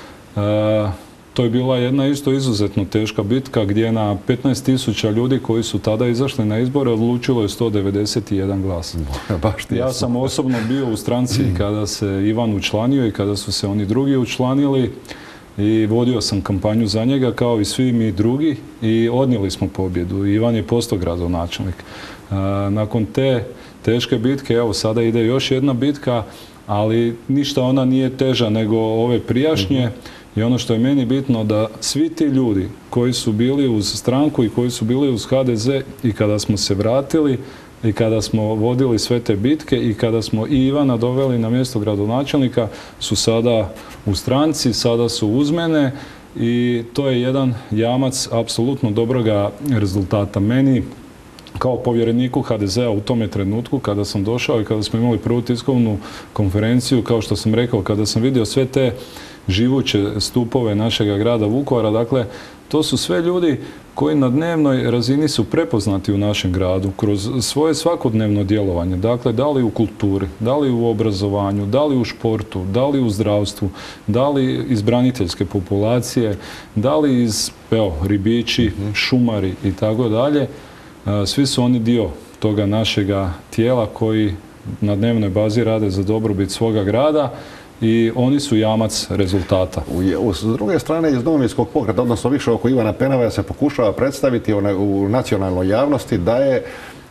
E, To je bila jedna isto izuzetno teška bitka gdje na petnaest tisuća ljudi koji su tada izašli na izbore odlučilo je sto devedeset jedan glas. Ja sam osobno bio u stranci kada se Ivan učlanio i kada su se oni drugi učlanili i vodio sam kampanju za njega kao i svi mi drugi i odnijeli smo pobjedu. Ivan je postao gradonačelnik. Nakon te teške bitke, evo sada ide još jedna bitka, ali ništa ona nije teža nego ove prijašnje. I ono što je meni bitno da svi ti ljudi koji su bili uz stranku i koji su bili uz ha de ze i kada smo se vratili i kada smo vodili sve te bitke i kada smo i Ivana doveli na mjesto gradonačelnika su sada u stranci, sada su uz mene i to je jedan jamac apsolutno dobroga rezultata. Meni kao povjereniku ha de zea u tome trenutku kada sam došao i kada smo imali prvu tiskovnu konferenciju, kao što sam rekao, kada sam vidio sve te živuće stupove našega grada Vukovara, dakle, to su sve ljudi koji na dnevnoj razini su prepoznati u našem gradu kroz svoje svakodnevno djelovanje. Dakle, da li u kulturi, da li u obrazovanju, da li u športu, da li u zdravstvu, da li iz braniteljske populacije, da li iz, evo, ribiči, šumari i tako dalje. Svi su oni dio toga našega tijela koji na dnevnoj bazi rade za dobrobit svoga grada i oni su jamac rezultata. U, s druge strane, iz Domovinskog pokreta, odnosno više oko Ivana Penava, se pokušava predstaviti u nacionalnoj javnosti da je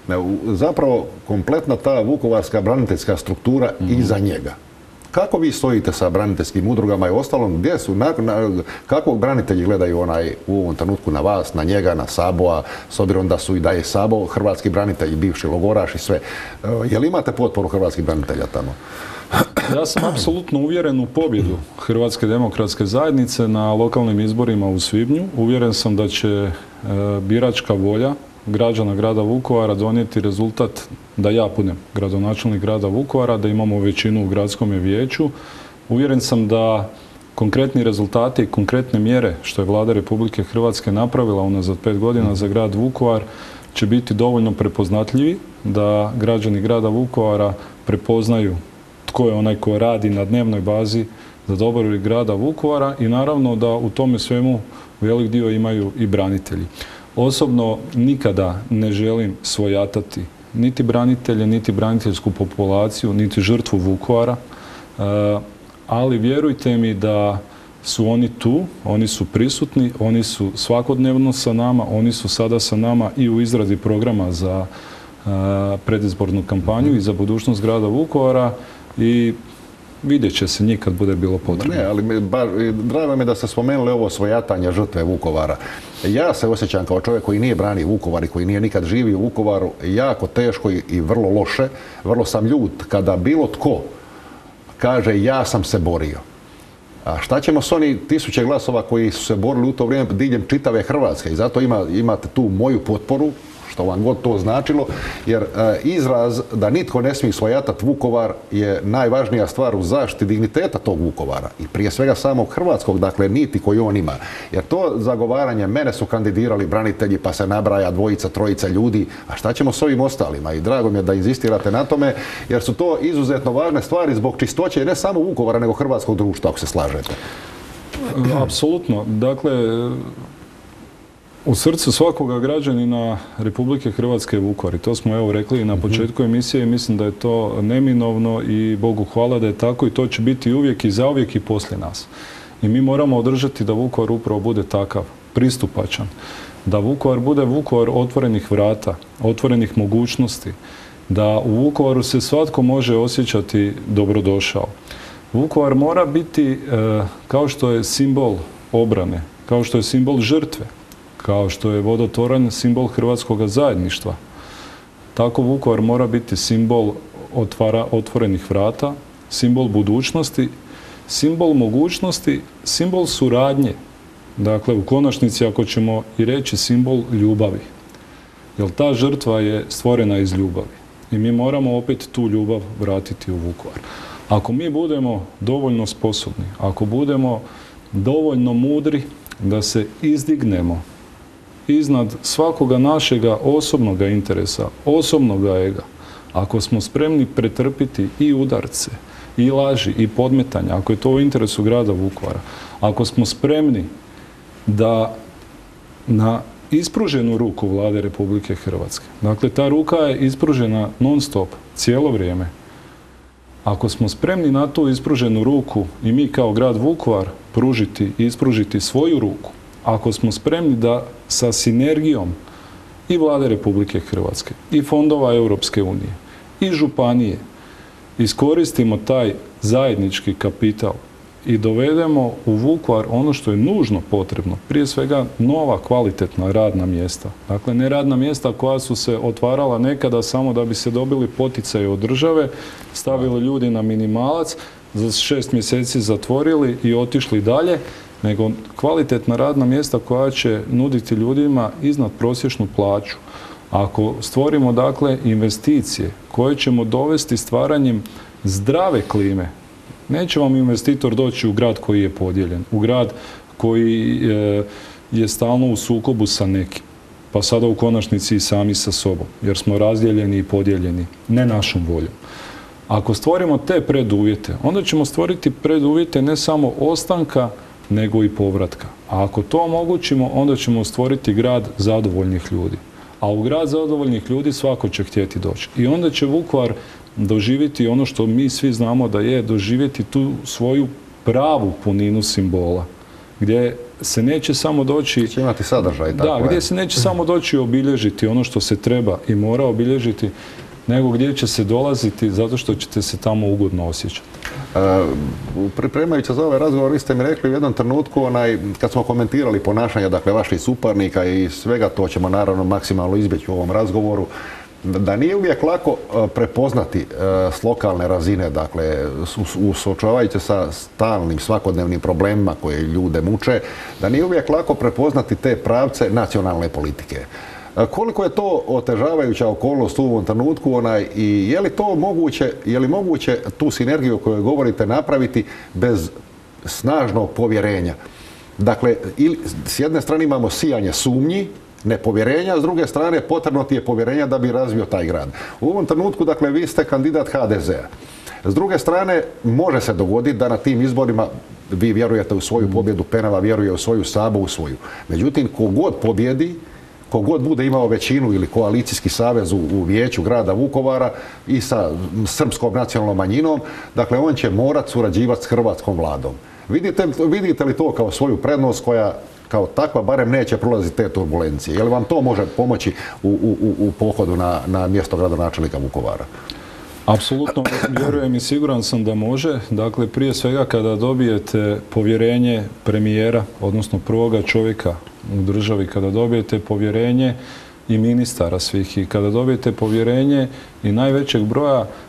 zapravo kompletna ta vukovarska braniteljska struktura mm-hmm. iza njega. Kako vi stojite sa braniteljskim udrugama i ostalom? Gdje su, na, na, kako branitelji gledaju onaj, u ovom trenutku na vas, na njega, na Saboa, s obzirom da su i da je Sabo, hrvatski branitelji, bivši logoraš i sve. Je li imate potporu hrvatskih branitelja tamo? Ja sam apsolutno uvjeren u pobjedu Hrvatske demokratske zajednice na lokalnim izborima u svibnju. Uvjeren sam da će e, biračka volja građana grada Vukovara donijeti rezultat da ja budem gradonačelnik grada Vukovara, da imamo većinu u gradskom vijeću. Uvjeren sam da konkretni rezultati i konkretne mjere što je Vlada Republike Hrvatske napravila unazad pet godina za grad Vukovar će biti dovoljno prepoznatljivi da građani grada Vukovara prepoznaju tko je onaj ko radi na dnevnoj bazi za dobrobit grada Vukovara i naravno da u tome svemu velik dio imaju i branitelji. Osobno nikada ne želim svojatati niti branitelje, niti braniteljsku populaciju, niti žrtvu Vukovara, ali vjerujte mi da su oni tu, oni su prisutni, oni su svakodnevno sa nama, oni su sada sa nama i u izradi programa za predizbornu kampanju i za budućnost grada Vukovara i vidjet će se njih kad bude bilo potrebno. Ne, ali bar, drago mi je da ste spomenuli ovo svojatanje žrtve Vukovara. Ja se osjećam kao čovjek koji nije branio Vukovar i koji nije nikad živio u Vukovaru jako teško i, i vrlo loše. Vrlo sam ljut kada bilo tko kaže ja sam se borio. A šta ćemo s oni tisuće glasova koji su se borili u to vrijeme diljem čitave Hrvatske? I zato ima, imate tu moju potporu, što vam god to značilo, jer e, izraz da nitko ne smije svojatati Vukovar je najvažnija stvar u zaštiti digniteta tog Vukovara i prije svega samog hrvatskog, dakle, niti koju on ima. Jer to zagovaranje, mene su kandidirali branitelji pa se nabraja dvojica, trojica ljudi, a šta ćemo s ovim ostalima? I drago mi je da inzistirate na tome, jer su to izuzetno važne stvari zbog čistoće ne samo Vukovara, nego hrvatskog društva, ako se slažete. Apsolutno. Dakle, u srcu svakoga građanina Republike Hrvatske je Vukovar i to smo evo rekli i na početku emisije i mislim da je to neminovno i Bogu hvala da je tako i to će biti uvijek i zauvijek i poslije nas. I mi moramo održati da Vukovar upravo bude takav, pristupačan. Da Vukovar bude Vukovar otvorenih vrata, otvorenih mogućnosti. Da u Vukovaru se svatko može osjećati dobrodošao. Vukovar mora biti, kao što je simbol obrane, kao što je simbol žrtve, kao što je vodotvoran simbol hrvatskog zajedništva. Tako Vukovar mora biti simbol otvara, otvorenih vrata, simbol budućnosti, simbol mogućnosti, simbol suradnje. Dakle, u konačnici, ako ćemo i reći, simbol ljubavi. Jer ta žrtva je stvorena iz ljubavi. I mi moramo opet tu ljubav vratiti u Vukovar. Ako mi budemo dovoljno sposobni, ako budemo dovoljno mudri da se izdignemo iznad svakoga našega osobnoga interesa, osobnoga ega, ako smo spremni pretrpiti i udarce, i laži, i podmetanja, ako je to u interesu grada Vukovara, ako smo spremni da na ispruženu ruku Vlade Republike Hrvatske, dakle ta ruka je ispružena non stop, cijelo vrijeme, ako smo spremni na tu ispruženu ruku i mi kao grad Vukovar pružiti i ispružiti svoju ruku, ako smo spremni da sa sinergijom i Vlade Republike Hrvatske, i fondova Europske unije, i županije iskoristimo taj zajednički kapital i dovedemo u Vukovar ono što je nužno potrebno, prije svega nova kvalitetna radna mjesta. Dakle, ne radna mjesta koja su se otvarala nekada samo da bi se dobili poticaje od države, stavili ljudi na minimalac, za šest mjeseci zatvorili i otišli dalje, nego kvalitetna radna mjesta koja će nuditi ljudima iznad prosječnu plaću. Ako stvorimo, dakle, investicije koje ćemo dovesti stvaranjem zdrave klime, neće vam investitor doći u grad koji je podijeljen, u grad koji je, je stalno u sukobu sa nekim, pa sada u konačnici i sami sa sobom, jer smo razdijeljeni i podijeljeni, ne našom voljom. Ako stvorimo te preduvjete, onda ćemo stvoriti preduvjete ne samo ostanka, nego i povratka. A ako to omogućimo, onda ćemo stvoriti grad zadovoljnih ljudi. A u grad zadovoljnih ljudi svako će htjeti doći. I onda će Vukovar doživjeti ono što mi svi znamo da je, doživjeti tu svoju pravu puninu simbola. Gdje se neće samo doći... Će imati sadržaj. Da, gdje se neće samo doći obilježiti ono što se treba i mora obilježiti, nego gdje će se dolaziti zato što ćete se tamo ugodno osjećati. Uh, pripremajući za ovaj razgovor, vi ste mi rekli u jednom trenutku, onaj, kad smo komentirali ponašanja, dakle, vaših suparnika i svega, to ćemo naravno maksimalno izbjeći u ovom razgovoru, da nije uvijek lako prepoznati uh, s lokalne razine, dakle, suočavajući sa stalnim svakodnevnim problemima koje ljude muče, da nije uvijek lako prepoznati te pravce nacionalne politike. Koliko je to otežavajuća okolnost u ovom trenutku, onaj, i je li to moguće, je li moguće tu sinergiju o kojoj govorite napraviti bez snažnog povjerenja? Dakle, ili, s jedne strane imamo sijanje sumnji, nepovjerenja, s druge strane potrebno ti je povjerenja da bi razvio taj grad. U ovom trenutku, dakle, vi ste kandidat ha de zea. S druge strane, može se dogoditi da na tim izborima vi vjerujete u svoju pobjedu, Penava vjeruje u svoju, Sabo u svoju. Međutim, kogod pobjedi, kogod bude imao većinu ili koalicijski savez u, u vijeću grada Vukovara i sa srpskom nacionalnom manjinom, dakle, on će morat surađivati s hrvatskom vladom. Vidite, vidite li to kao svoju prednost koja kao takva barem neće prolaziti te turbulencije? Je li vam to može pomoći u, u, u pohodu na, na mjesto gradonačelnika Vukovara? Apsolutno vjerujem i siguran sam da može. Dakle, prije svega kada dobijete povjerenje premijera, odnosno prvoga čovjeka u državi, kada dobijete povjerenje i ministara svih i kada dobijete povjerenje i najvećeg broja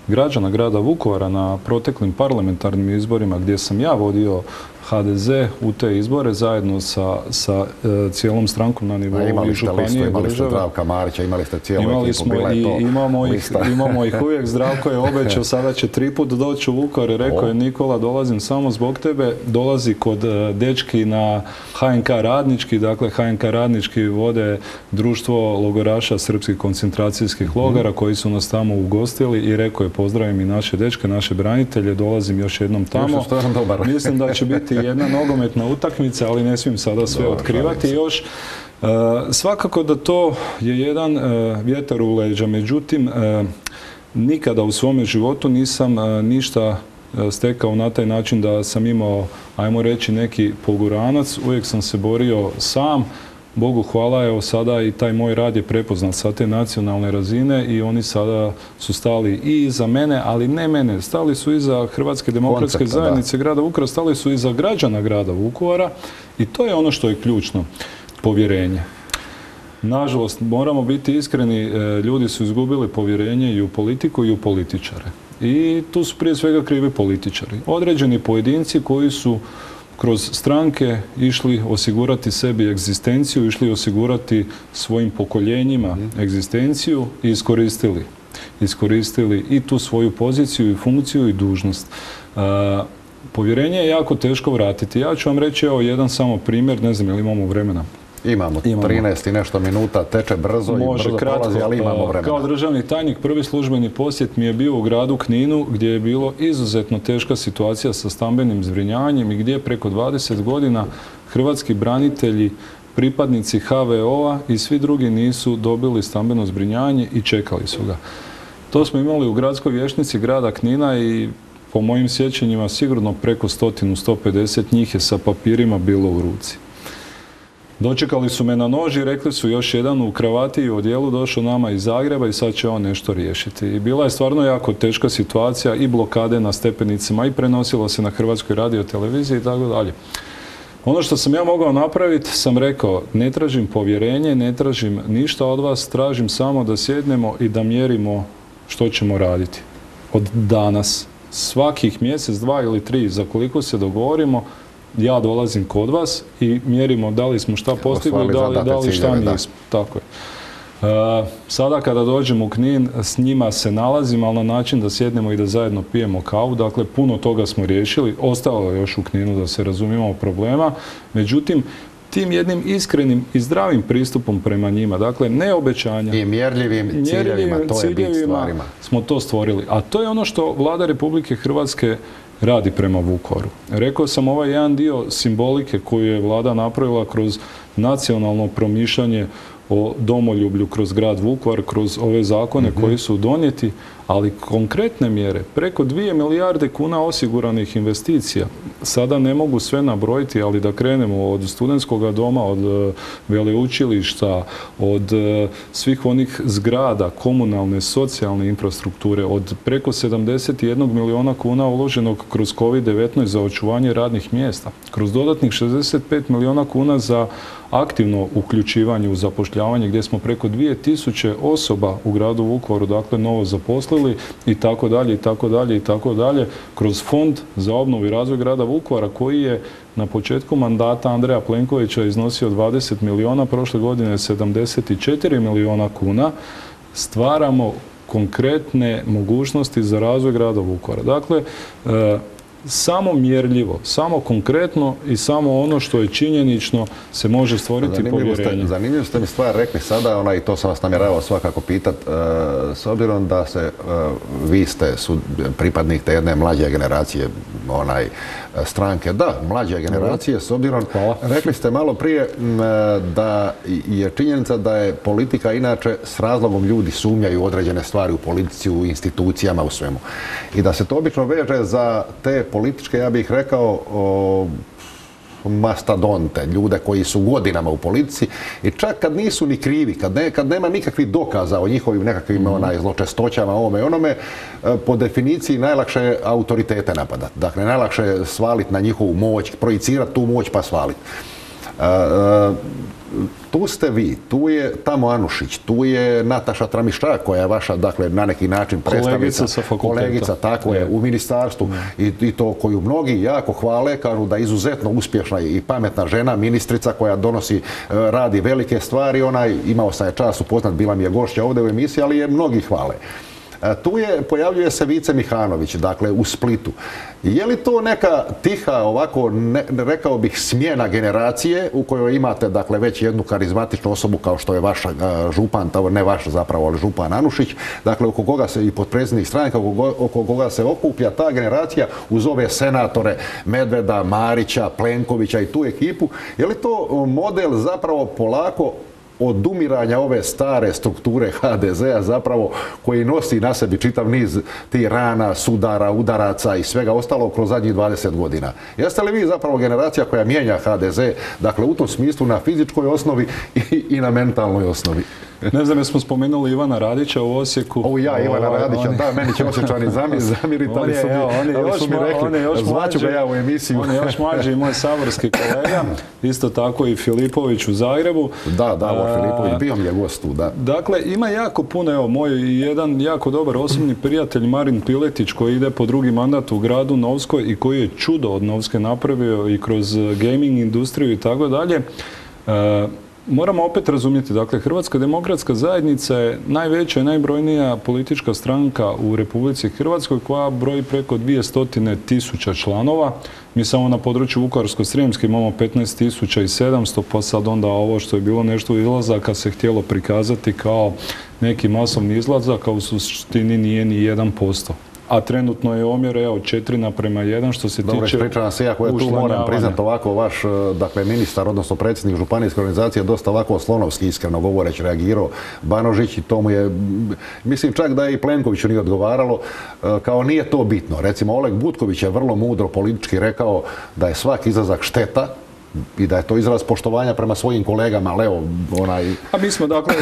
građana grada Vukovara na proteklim parlamentarnim izborima gdje sam ja vodio ha de ze u te izbore zajedno sa, sa e, cijelom strankom na nivou imali županije i države. Imali ste Zdravka Marića, imali ste cijelu imali ekipu, smo bila i, je to imamo ih, lista. imamo ih uvijek. Zdravko je obećao, sada će tri put doći u Vukovar i rekao je Nikola, dolazim samo zbog tebe. Dolazi kod uh, dečki na ha en ka Radnički, dakle ha en ka Radnički vode društvo logoraša srpskih koncentracijskih logora mm. koji su nas tamo ugostili i rekao je pozdravim i naše dečke, naše branitelje, dolazim još jednom tamo. Mislim da će biti jedna nogometna utakmica, ali ne smijem sada sve Dobar, otkrivati još. Uh, svakako da to je jedan uh, vjetar u leđa, međutim uh, nikada u svome životu nisam uh, ništa uh, stekao na taj način da sam imao, ajmo reći, neki poguranac. Uvijek sam se borio sam. Bogu hvala, evo sada i taj moj rad je prepoznat sa te nacionalne razine i oni sada su stali i iza mene, ali ne mene, stali su iza Hrvatske demokratske Koncepta, zajednice da. grada Vukovara, stali su iza građana grada Vukovara i to je ono što je ključno, povjerenje. Nažalost, moramo biti iskreni, ljudi su izgubili povjerenje i u politiku i u političare. I tu su prije svega krivi političari. Određeni pojedinci koji su kroz stranke išli osigurati sebi egzistenciju, išli osigurati svojim pokoljenjima egzistenciju i iskoristili. Iskoristili i tu svoju poziciju i funkciju i dužnost. Uh, povjerenje je jako teško vratiti. Ja ću vam reći evo jedan samo primjer, ne znam je li imamo vremena. Imamo, imamo trinaest i nešto minuta, teče brzo Može, i brzo kratko, prolazi, ali imamo vremena. Kao državni tajnik, prvi službeni posjet mi je bio u gradu Kninu, gdje je bilo izuzetno teška situacija sa stambenim zbrinjavanjem i gdje preko dvadeset godina hrvatski branitelji, pripadnici ha ve o-a i svi drugi nisu dobili stambeno zbrinjavanje i čekali su ga. To smo imali u gradskoj vijećnici grada Knina i po mojim sjećanjima sigurno preko sto do sto pedeset njih je sa papirima bilo u ruci. Dočekali su me na nož i rekli su još jedan u kravati i odjelu došao nama iz Zagreba i sad će on nešto riješiti. I bila je stvarno jako teška situacija i blokade na stepenicama i prenosilo se na Hrvatskoj radioteleviziji i tako dalje. Ono što sam ja mogao napraviti, sam rekao, ne tražim povjerenje, ne tražim ništa od vas, tražim samo da sjednemo i da mjerimo što ćemo raditi. Od danas, svakih mjesec, dva ili tri, za koliko se dogovorimo, ja dolazim kod vas i mjerimo da li smo šta postigli, da li, da li šta nismo. Tako je. Uh, sada kada dođem u Knin, s njima se nalazim, ali na način da sjednemo i da zajedno pijemo kavu. Dakle, puno toga smo riješili. Ostalo je još u Kninu da se razumijemo problema. Međutim, tim jednim iskrenim i zdravim pristupom prema njima, dakle, ne obećanja. I mjerljivim ciljevima, to je bit stvarima. Smo to stvorili. A to je ono što Vlada Republike Hrvatske radi prema Vukovaru. Rekao sam ovaj jedan dio simbolike koju je Vlada napravila kroz nacionalno promišljanje o domoljublju kroz grad Vukovar, kroz ove zakone mm-hmm. koji su donijeti, ali konkretne mjere, preko dvije milijarde kuna osiguranih investicija. Sada ne mogu sve nabrojiti, ali da krenemo od studentskog doma, od uh, veleučilišta, od uh, svih onih zgrada, komunalne, socijalne infrastrukture, od preko sedamdeset jedan milijuna kuna uloženog kroz kovid devetnaest za očuvanje radnih mjesta, kroz dodatnih šezdeset pet milijuna kuna za aktivno uključivanje u zapošljavanje gdje smo preko dvije tisuće osoba u gradu Vukovaru, dakle, novo zaposlili i tako dalje, i tako dalje, i tako dalje, kroz Fond za obnovu i razvoj grada Vukovara koji je na početku mandata Andreja Plenkovića iznosio dvadeset milijuna, prošle godine sedamdeset četiri milijuna kuna, stvaramo konkretne mogućnosti za razvoj grada Vukovara. Dakle, e, samo mjerljivo, samo konkretno i samo ono što je činjenično se može stvoriti zanimljivo povjerenje. Ste, zanimljivo ste mi stvar rekli sada, ona, i to sam vas namjeravao svakako pitat, e, s obzirom da se, e, vi ste su pripadnik te jedne mlađe generacije, onaj, stranke, da, mlađe generacije, s obzirom, Hvala. rekli ste malo prije m, da je činjenica da je politika inače s razlogom ljudi sumnjaju u određene stvari u politici, u institucijama, u svemu. I da se to obično veže za te političke, ja bih rekao, o, mastodonte, ljude koji su godinama u politici i čak kad nisu ni krivi, kad, ne, kad nema nikakvih dokaza o njihovim nekakvim mm. onaj, zločestoćama, ovome i onome, po definiciji najlakše je autoritete napadati. Dakle, najlakše je svaliti na njihovu moć, projicirati tu moć pa svaliti. Tu ste vi, tu je Tamo Anušić, tu je Nataša Tramiščak koja je vaša, dakle, na neki način predstavnica. Kolegica sa fakulteta. Kolegica, tako je, u ministarstvu. I, I to koju mnogi jako hvale, kažu da je izuzetno uspješna i pametna žena, ministrica koja donosi, radi velike stvari. Ona, imao sam je čast upoznat, bila mi je gošća ovdje u emisiji, ali je mnogi hvale. Tu je, pojavljuje se Vice Mihanović, dakle, u Splitu. Je li to neka tiha, ovako, ne, rekao bih, smjena generacije u kojoj imate, dakle, već jednu karizmatičnu osobu kao što je vaša župan, ne vaša zapravo, ali župan Anušić, dakle, oko koga se i potpredsjednik stranka, oko, oko koga se okuplja ta generacija uz ove senatore Medveda, Marića, Plenkovića i tu ekipu. Je li to model zapravo polako odumiranja ove stare strukture ha de zea zapravo koji nosi na sebi čitav niz tih rana, sudara, udaraca i svega ostalog kroz zadnjih dvadeset godina. Jeste li vi zapravo generacija koja mijenja ha de ze, dakle u tom smislu na fizičkoj osnovi i, i na mentalnoj osnovi? Ne znam, jesmo spomenuli Ivana Radića u Osijeku. Ovo ja, Ivana Radića, da, meni će Osječani zamiriti, ali su mi, ali su mi rekli, zvaću ga ja u emisiju. On je još mlađi i moj saborski kolega, isto tako i Filipović u Zagrebu. Da, da, ovo Filipović, bio mi je gost tu, da. Dakle, ima jako puno, evo, moj jedan jako dobar osobni prijatelj Marin Piletić koji ide po drugi mandat u gradu Novskoj i koji je čudo od Novske napravio i kroz gaming industriju i tako dalje. Moramo opet razumjeti, dakle, Hrvatska demokratska zajednica je najveća i najbrojnija politička stranka u Republici Hrvatskoj koja broji preko dvjesto tisuća članova. Mi samo na području Vukovarsko-srijemske imamo petnaest tisuća sedamsto, pa sad onda ovo što je bilo nešto izlazaka se htjelo prikazati kao neki masovni izlazak, a u suštini nije ni jedan posto. A trenutno je omjer, evo, četiri naprema jedan što se tiče... Dobro, ispričavam se, ja koja tu moram priznati ovako, vaš, dakle, ministar, odnosno predsjednik županijske organizacije, dosta ovako slonovski, iskreno govoreći, reagirao Banožić i to mu je, mislim čak da je i Plenkoviću nije odgovaralo, kao nije to bitno. Recimo, Oleg Butković je vrlo mudro politički rekao da je svaki izlazak šteta i da je to izraz poštovanja prema svojim kolegama, ali evo, onaj... A mi smo, dakle,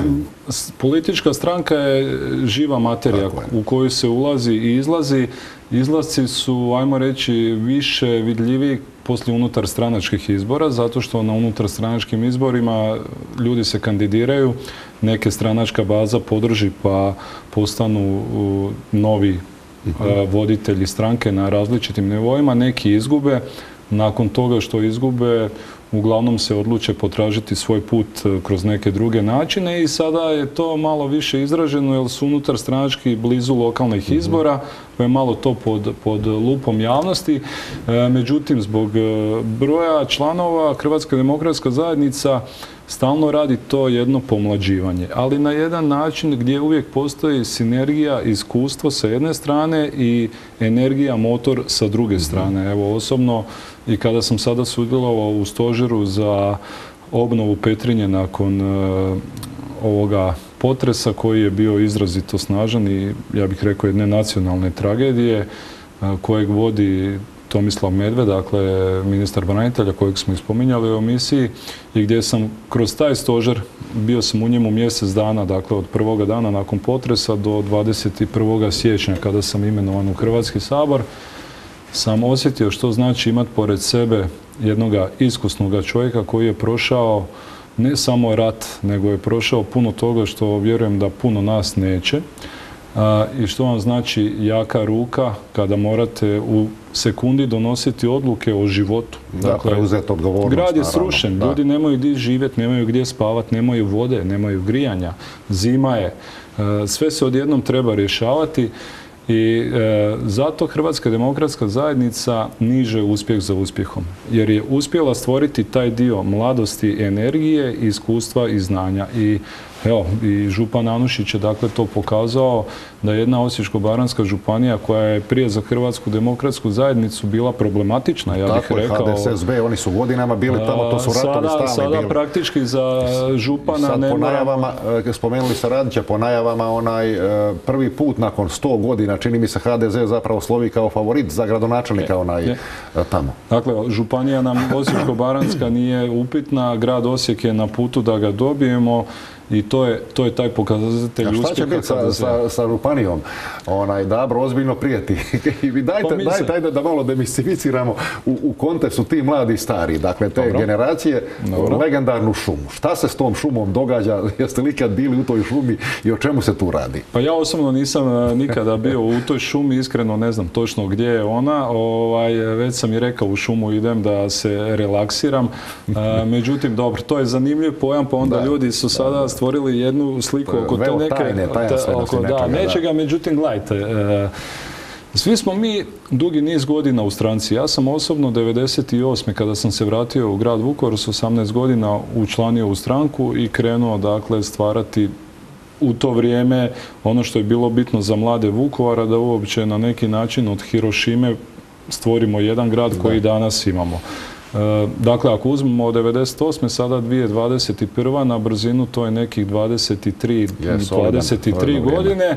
politička stranka je živa materija u koju se ulazi i izlazi. Izlasci su, ajmo reći, više vidljivi poslije unutar stranačkih izbora, zato što na unutar stranačkim izborima ljudi se kandidiraju, neke stranačka baza podrži pa postanu novi voditelji stranke na različitim nivoima, neki izgube. Nakon toga što izgube, uglavnom se odluče potražiti svoj put kroz neke druge načine i sada je to malo više izraženo jer su unutar stranački blizu lokalnih izbora, pa je malo to pod, pod lupom javnosti. E, međutim, zbog broja članova Hrvatska demokratska zajednica stalno radi to jedno pomlađivanje, ali na jedan način gdje uvijek postoji sinergija, iskustvo sa jedne strane i energija, motor sa druge strane. Evo, osobno i kada sam sada sudjelovao u stožeru za obnovu Petrinje nakon uh, ovoga potresa koji je bio izrazito snažan i ja bih rekao jedne nacionalne tragedije uh, kojeg vodi Tomislav Medved, dakle ministar branitelja kojeg smo ispominjali u emisiji i gdje sam kroz taj stožer, bio sam u njemu mjesec dana, dakle od prvoga dana nakon potresa do dvadeset prvog siječnja kada sam imenovan u Hrvatski sabor, sam osjetio što znači imati pored sebe jednoga iskusnoga čovjeka koji je prošao ne samo rat, nego je prošao puno toga što vjerujem da puno nas neće. A, i što vam znači jaka ruka kada morate u sekundi donositi odluke o životu. Da, dakle, preuzeti odgovornost. Grad je srušen, naravno, ljudi nemaju gdje živjeti, nemaju gdje spavati, nemaju vode, nemaju grijanja, zima je. A, sve se odjednom treba rješavati i e, zato Hrvatska demokratska zajednica niže uspjeh za uspjehom. Jer je uspjela stvoriti taj dio mladosti, energije, iskustva i znanja. I evo, i župan Anušić je dakle to pokazao da jedna Osječko-baranjska županija koja je prije za Hrvatsku demokratsku zajednicu bila problematična, ja bih rekao. Tako je, ha de es be, oni su godinama bili tamo, to su ratovi stalni sada bili. Sada praktički za župana sad ne po najavama, spomenuli ste Radića, po najavama onaj prvi put nakon sto godina, čini mi se ha de ze zapravo slovi kao favorit za gradonačelnika onaj je. tamo. Dakle, županija nam Osječko-baranjska nije upitna, grad Osijek je na putu da ga dobijemo. i to je, to je taj pokazatelj uspjeha. A šta će biti sa, sa, sa županijom? Onaj Dabro ozbiljno prijeti. I dajte, Pa dajte, dajte da malo demistificiramo u, u kontekstu ti mladi i stari. Dakle, te Dobro. generacije, Dobro. legendarnu šumu. Šta se s tom šumom događa? Jeste li ikad bili u toj šumi i o čemu se tu radi? Pa ja osobno nisam a, nikada bio u toj šumi, iskreno ne znam točno gdje je ona. Ovaj, već sam i rekao, u šumu idem da se relaksiram. A, međutim, dobro, to je zanimljiv pojam, pa onda Da. ljudi su sada stvorili jednu sliku oko te Veo neke... tajne, tajanstvenosti oko, da, nečega, nečega, da. međutim, gledajte, e, svi smo mi dugi niz godina u stranci. Ja sam osobno devedeset osme kada sam se vratio u grad Vukovar s osamnaest godina učlanio u stranku i krenuo dakle stvarati u to vrijeme ono što je bilo bitno za mlade Vukovara, da uopće na neki način od Hirošime stvorimo jedan grad koji danas imamo. E, dakle, ako uzmemo od devedeset osme sada dvije tisuće dvadeset prva na brzinu, to je nekih dvadeset tri, dvadeset tri godine.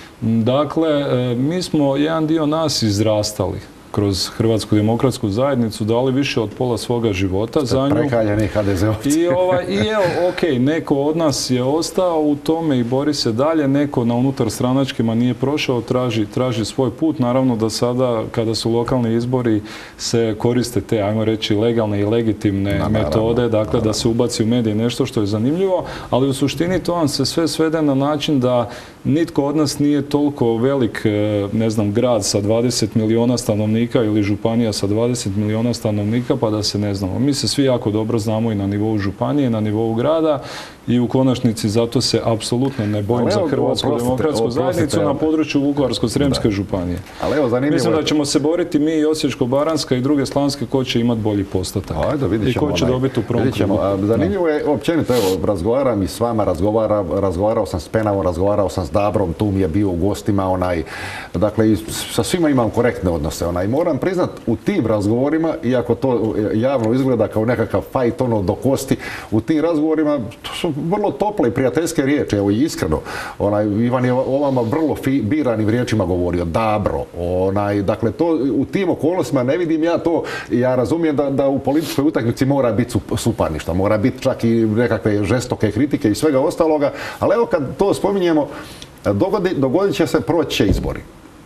Dakle, e, mi smo jedan dio nas izrastali kroz Hrvatsku demokratsku zajednicu, dali više od pola svoga života za nju. Prekaljeni ha de ze ovci. I, ovaj, I evo, ok, neko od nas je ostao u tome i bori se dalje, neko na unutar stranačkima nije prošao, traži, traži svoj put. Naravno da sada, kada su lokalni izbori, se koriste te, ajmo reći, legalne i legitimne Na, metode, naravno, dakle da se ubaci u medije nešto što je zanimljivo, ali u suštini to vam se sve svede na način da nitko od nas nije toliko velik, ne znam, grad sa dvadeset miliona stanovnika ili županija sa dvadeset miliona stanovnika, pa da se ne znamo. Mi se svi jako dobro znamo i na nivou županije, na nivou grada i u konačnici zato se apsolutno ne bojim za Hrvatsku demokratsku zajednicu na području Vukovarsko-srijemske županije. Ali evo, zanimljivo. Mislim da ćemo se boriti mi i Osječko-baranjska i druge slavonske ko će imati bolji postotak. Ajde, vidit ćemo. I ko će onaj, dobiti u prvom krugu. Zanimljivo je, općenito, evo, razgovaram i s vama, razgovara, razgovarao sam s Penavom, razgovarao sam s Dabrom, tu mi je bio u gostima, onaj, dakle, i sa svima imam korektne odnose, onaj, moram priznat, u tim razgovorima, iako to javno izgleda kao nekakav fajt, ono, do kosti, u tim razgovorima, to su vrlo tople i prijateljske riječi, evo, i iskreno, onaj, Ivan je o vama vrlo fi, biranim riječima govorio, Dabro, onaj, dakle, to, u tim okolnostima ne vidim ja to, ja razumijem da, da u političkoj utakmici mora biti suparništva, mora biti čak i nekakve žestoke kritike i svega ostaloga, ali evo kad to spominjemo, dogodi, dogodit će se, proći će izbori.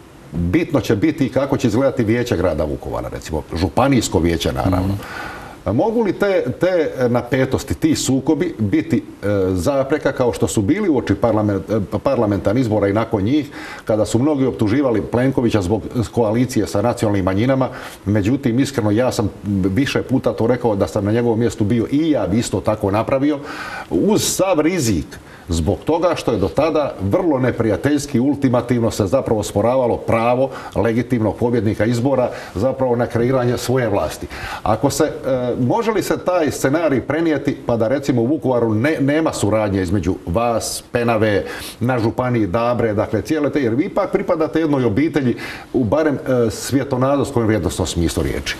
Bitno će biti i kako će izgledati vijeće grada Vukovara, recimo, županijsko vijeće naravno. Mm. Mogu li te, te napetosti, ti sukobi biti e, zapreka kao što su bili uoči parlament, parlamentarnih izbora i nakon njih, kada su mnogi optuživali Plenkovića zbog koalicije sa nacionalnim manjinama, međutim, iskreno, ja sam više puta to rekao da sam na njegovom mjestu bio i ja bi isto tako napravio, uz sav rizik zbog toga što je do tada vrlo neprijateljski, ultimativno se zapravo sporavalo pravo legitimnog pobjednika izbora zapravo na kreiranje svoje vlasti. Ako se, e, može li se taj scenarij prenijeti pa da recimo u Vukovaru ne, nema suradnje između vas, Penave, na županiji Dabre, dakle cijele te, jer vi ipak pripadate jednoj obitelji u barem e, svjetonazorskoj vrijednosnom smislu riječi.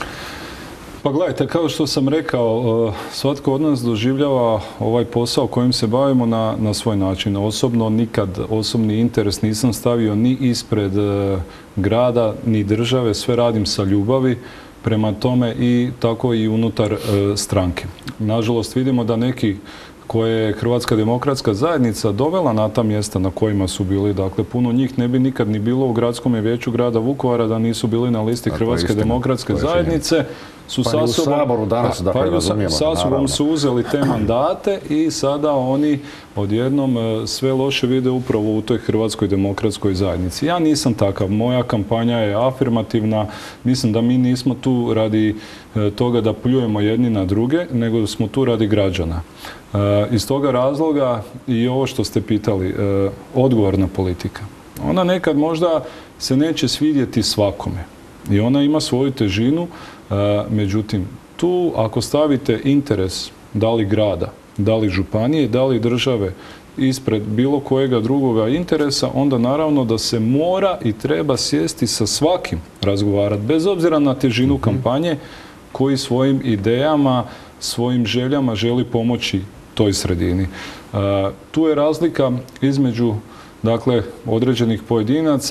Pa gledajte, kao što sam rekao, svatko od nas doživljava ovaj posao kojim se bavimo na, na svoj način. Osobno nikad osobni interes nisam stavio ni ispred grada, ni države, sve radim sa ljubavi, prema tome i tako i unutar stranke. Nažalost, vidimo da neki koje je Hrvatska demokratska zajednica dovela na ta mjesta na kojima su bili. Dakle, puno njih ne bi nikad ni bilo u gradskom vijeću grada Vukovara da nisu bili na listi Hrvatske demokratske zajednice. Su pa i u Saboru danas, dakle, razumijemo. Sa sobom su uzeli te mandate i sada oni odjednom sve loše vide upravo u toj Hrvatskoj demokratskoj zajednici. Ja nisam takav. Moja kampanja je afirmativna. Mislim da mi nismo tu radi toga da pljujemo jedni na druge, nego smo tu radi građana. Iz toga razloga i ovo što ste pitali, odgovorna politika. Ona nekad možda se neće svidjeti svakome i ona ima svoju težinu, međutim, tu ako stavite interes da li grada, da li županije, da li države ispred bilo kojega drugoga interesa, onda naravno da se mora i treba sjesti sa svakim razgovarati, bez obzira na težinu mm-hmm. kampanje, koji svojim idejama, svojim željama želi pomoći toj sredini. Tu je razlika između, dakle, određenih pojedinaca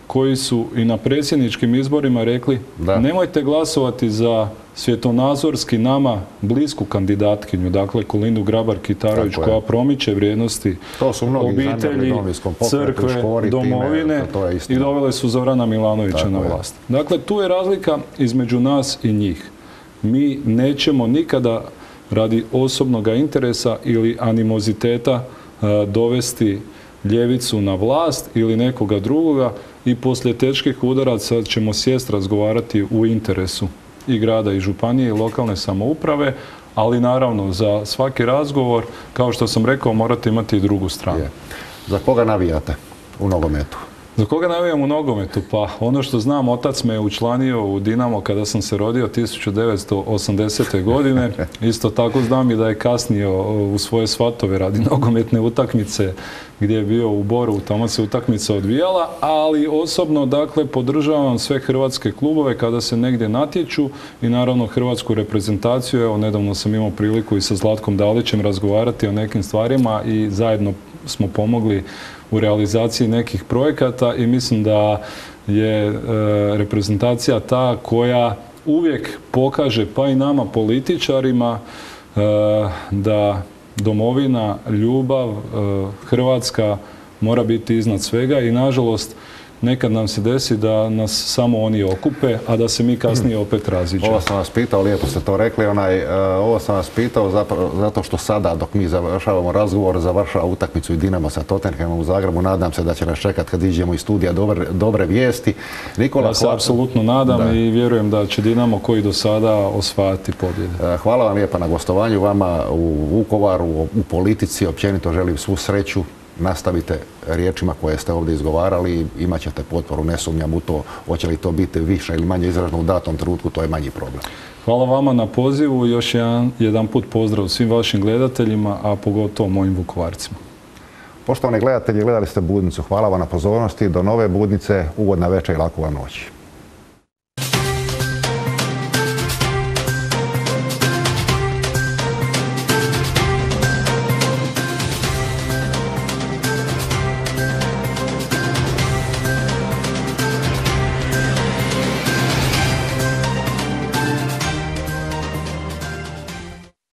koji su i na predsjedničkim izborima rekli da. Nemojte glasovati za svjetonazorski nama blisku kandidatkinju, dakle Kolindu Grabar-Kitarović, koja promiče vrijednosti obitelji, crkve, domovine i dovele su Zorana Milanovića tako na vlast. Je. Dakle, tu je razlika između nas i njih. Mi nećemo nikada radi osobnog interesa ili animoziteta dovesti ljevicu na vlast ili nekoga drugoga i poslije teških udaraca ćemo sjest razgovarati u interesu i grada i županije i lokalne samouprave, ali naravno za svaki razgovor, kao što sam rekao, morate imati i drugu stranu. Je. Za koga navijate u nogometu? Za koga navijam u nogometu? Pa ono što znam, otac me je učlanio u Dinamo kada sam se rodio tisuću devetsto osamdesete. godine. Isto tako znam i da je kasnio u svoje svatove radi nogometne utakmice gdje je bio u Boru, tamo se utakmica odvijala, ali osobno, dakle, podržavam sve hrvatske klubove kada se negdje natječu i naravno hrvatsku reprezentaciju. Evo, nedavno sam imao priliku i sa Zlatkom Dalićem razgovarati o nekim stvarima i zajedno smo pomogli u realizaciji nekih projekata i mislim da je e, reprezentacija ta koja uvijek pokaže, pa i nama političarima, e, da domovina, ljubav, e, Hrvatska mora biti iznad svega i nažalost nekad nam se desi da nas samo oni okupe, a da se mi kasnije opet raziđemo. Ovo sam vas pitao, lijepo ste to rekli, onaj, uh, ovo sam vas pitao zapravo, zato što sada, dok mi završavamo razgovor, završava utakmicu i Dinamo sa Tottenhamom u Zagrebu. Nadam se da će nas čekati kad iđemo iz studija dobre, dobre vijesti. Nikola, ja se apsolutno nadam da. I vjerujem da će Dinamo koji do sada osvajati pobjede. Uh, hvala vam lijepa na gostovanju, vama u Vukovaru, u politici, općenito želim svu sreću. Nastavite riječima koje ste ovdje izgovarali, imat ćete potporu, ne sumnjam u to. Hoće li to biti više ili manje izraženo u datom trenutku, to je manji problem. Hvala vama na pozivu i još jedan, jedan put pozdrav svim vašim gledateljima, a pogotovo mojim Vukovarcima. Poštovani gledatelji, gledali ste Budnicu. Hvala vam na pozornosti. Do nove Budnice, ugodna večer i laku vam noć.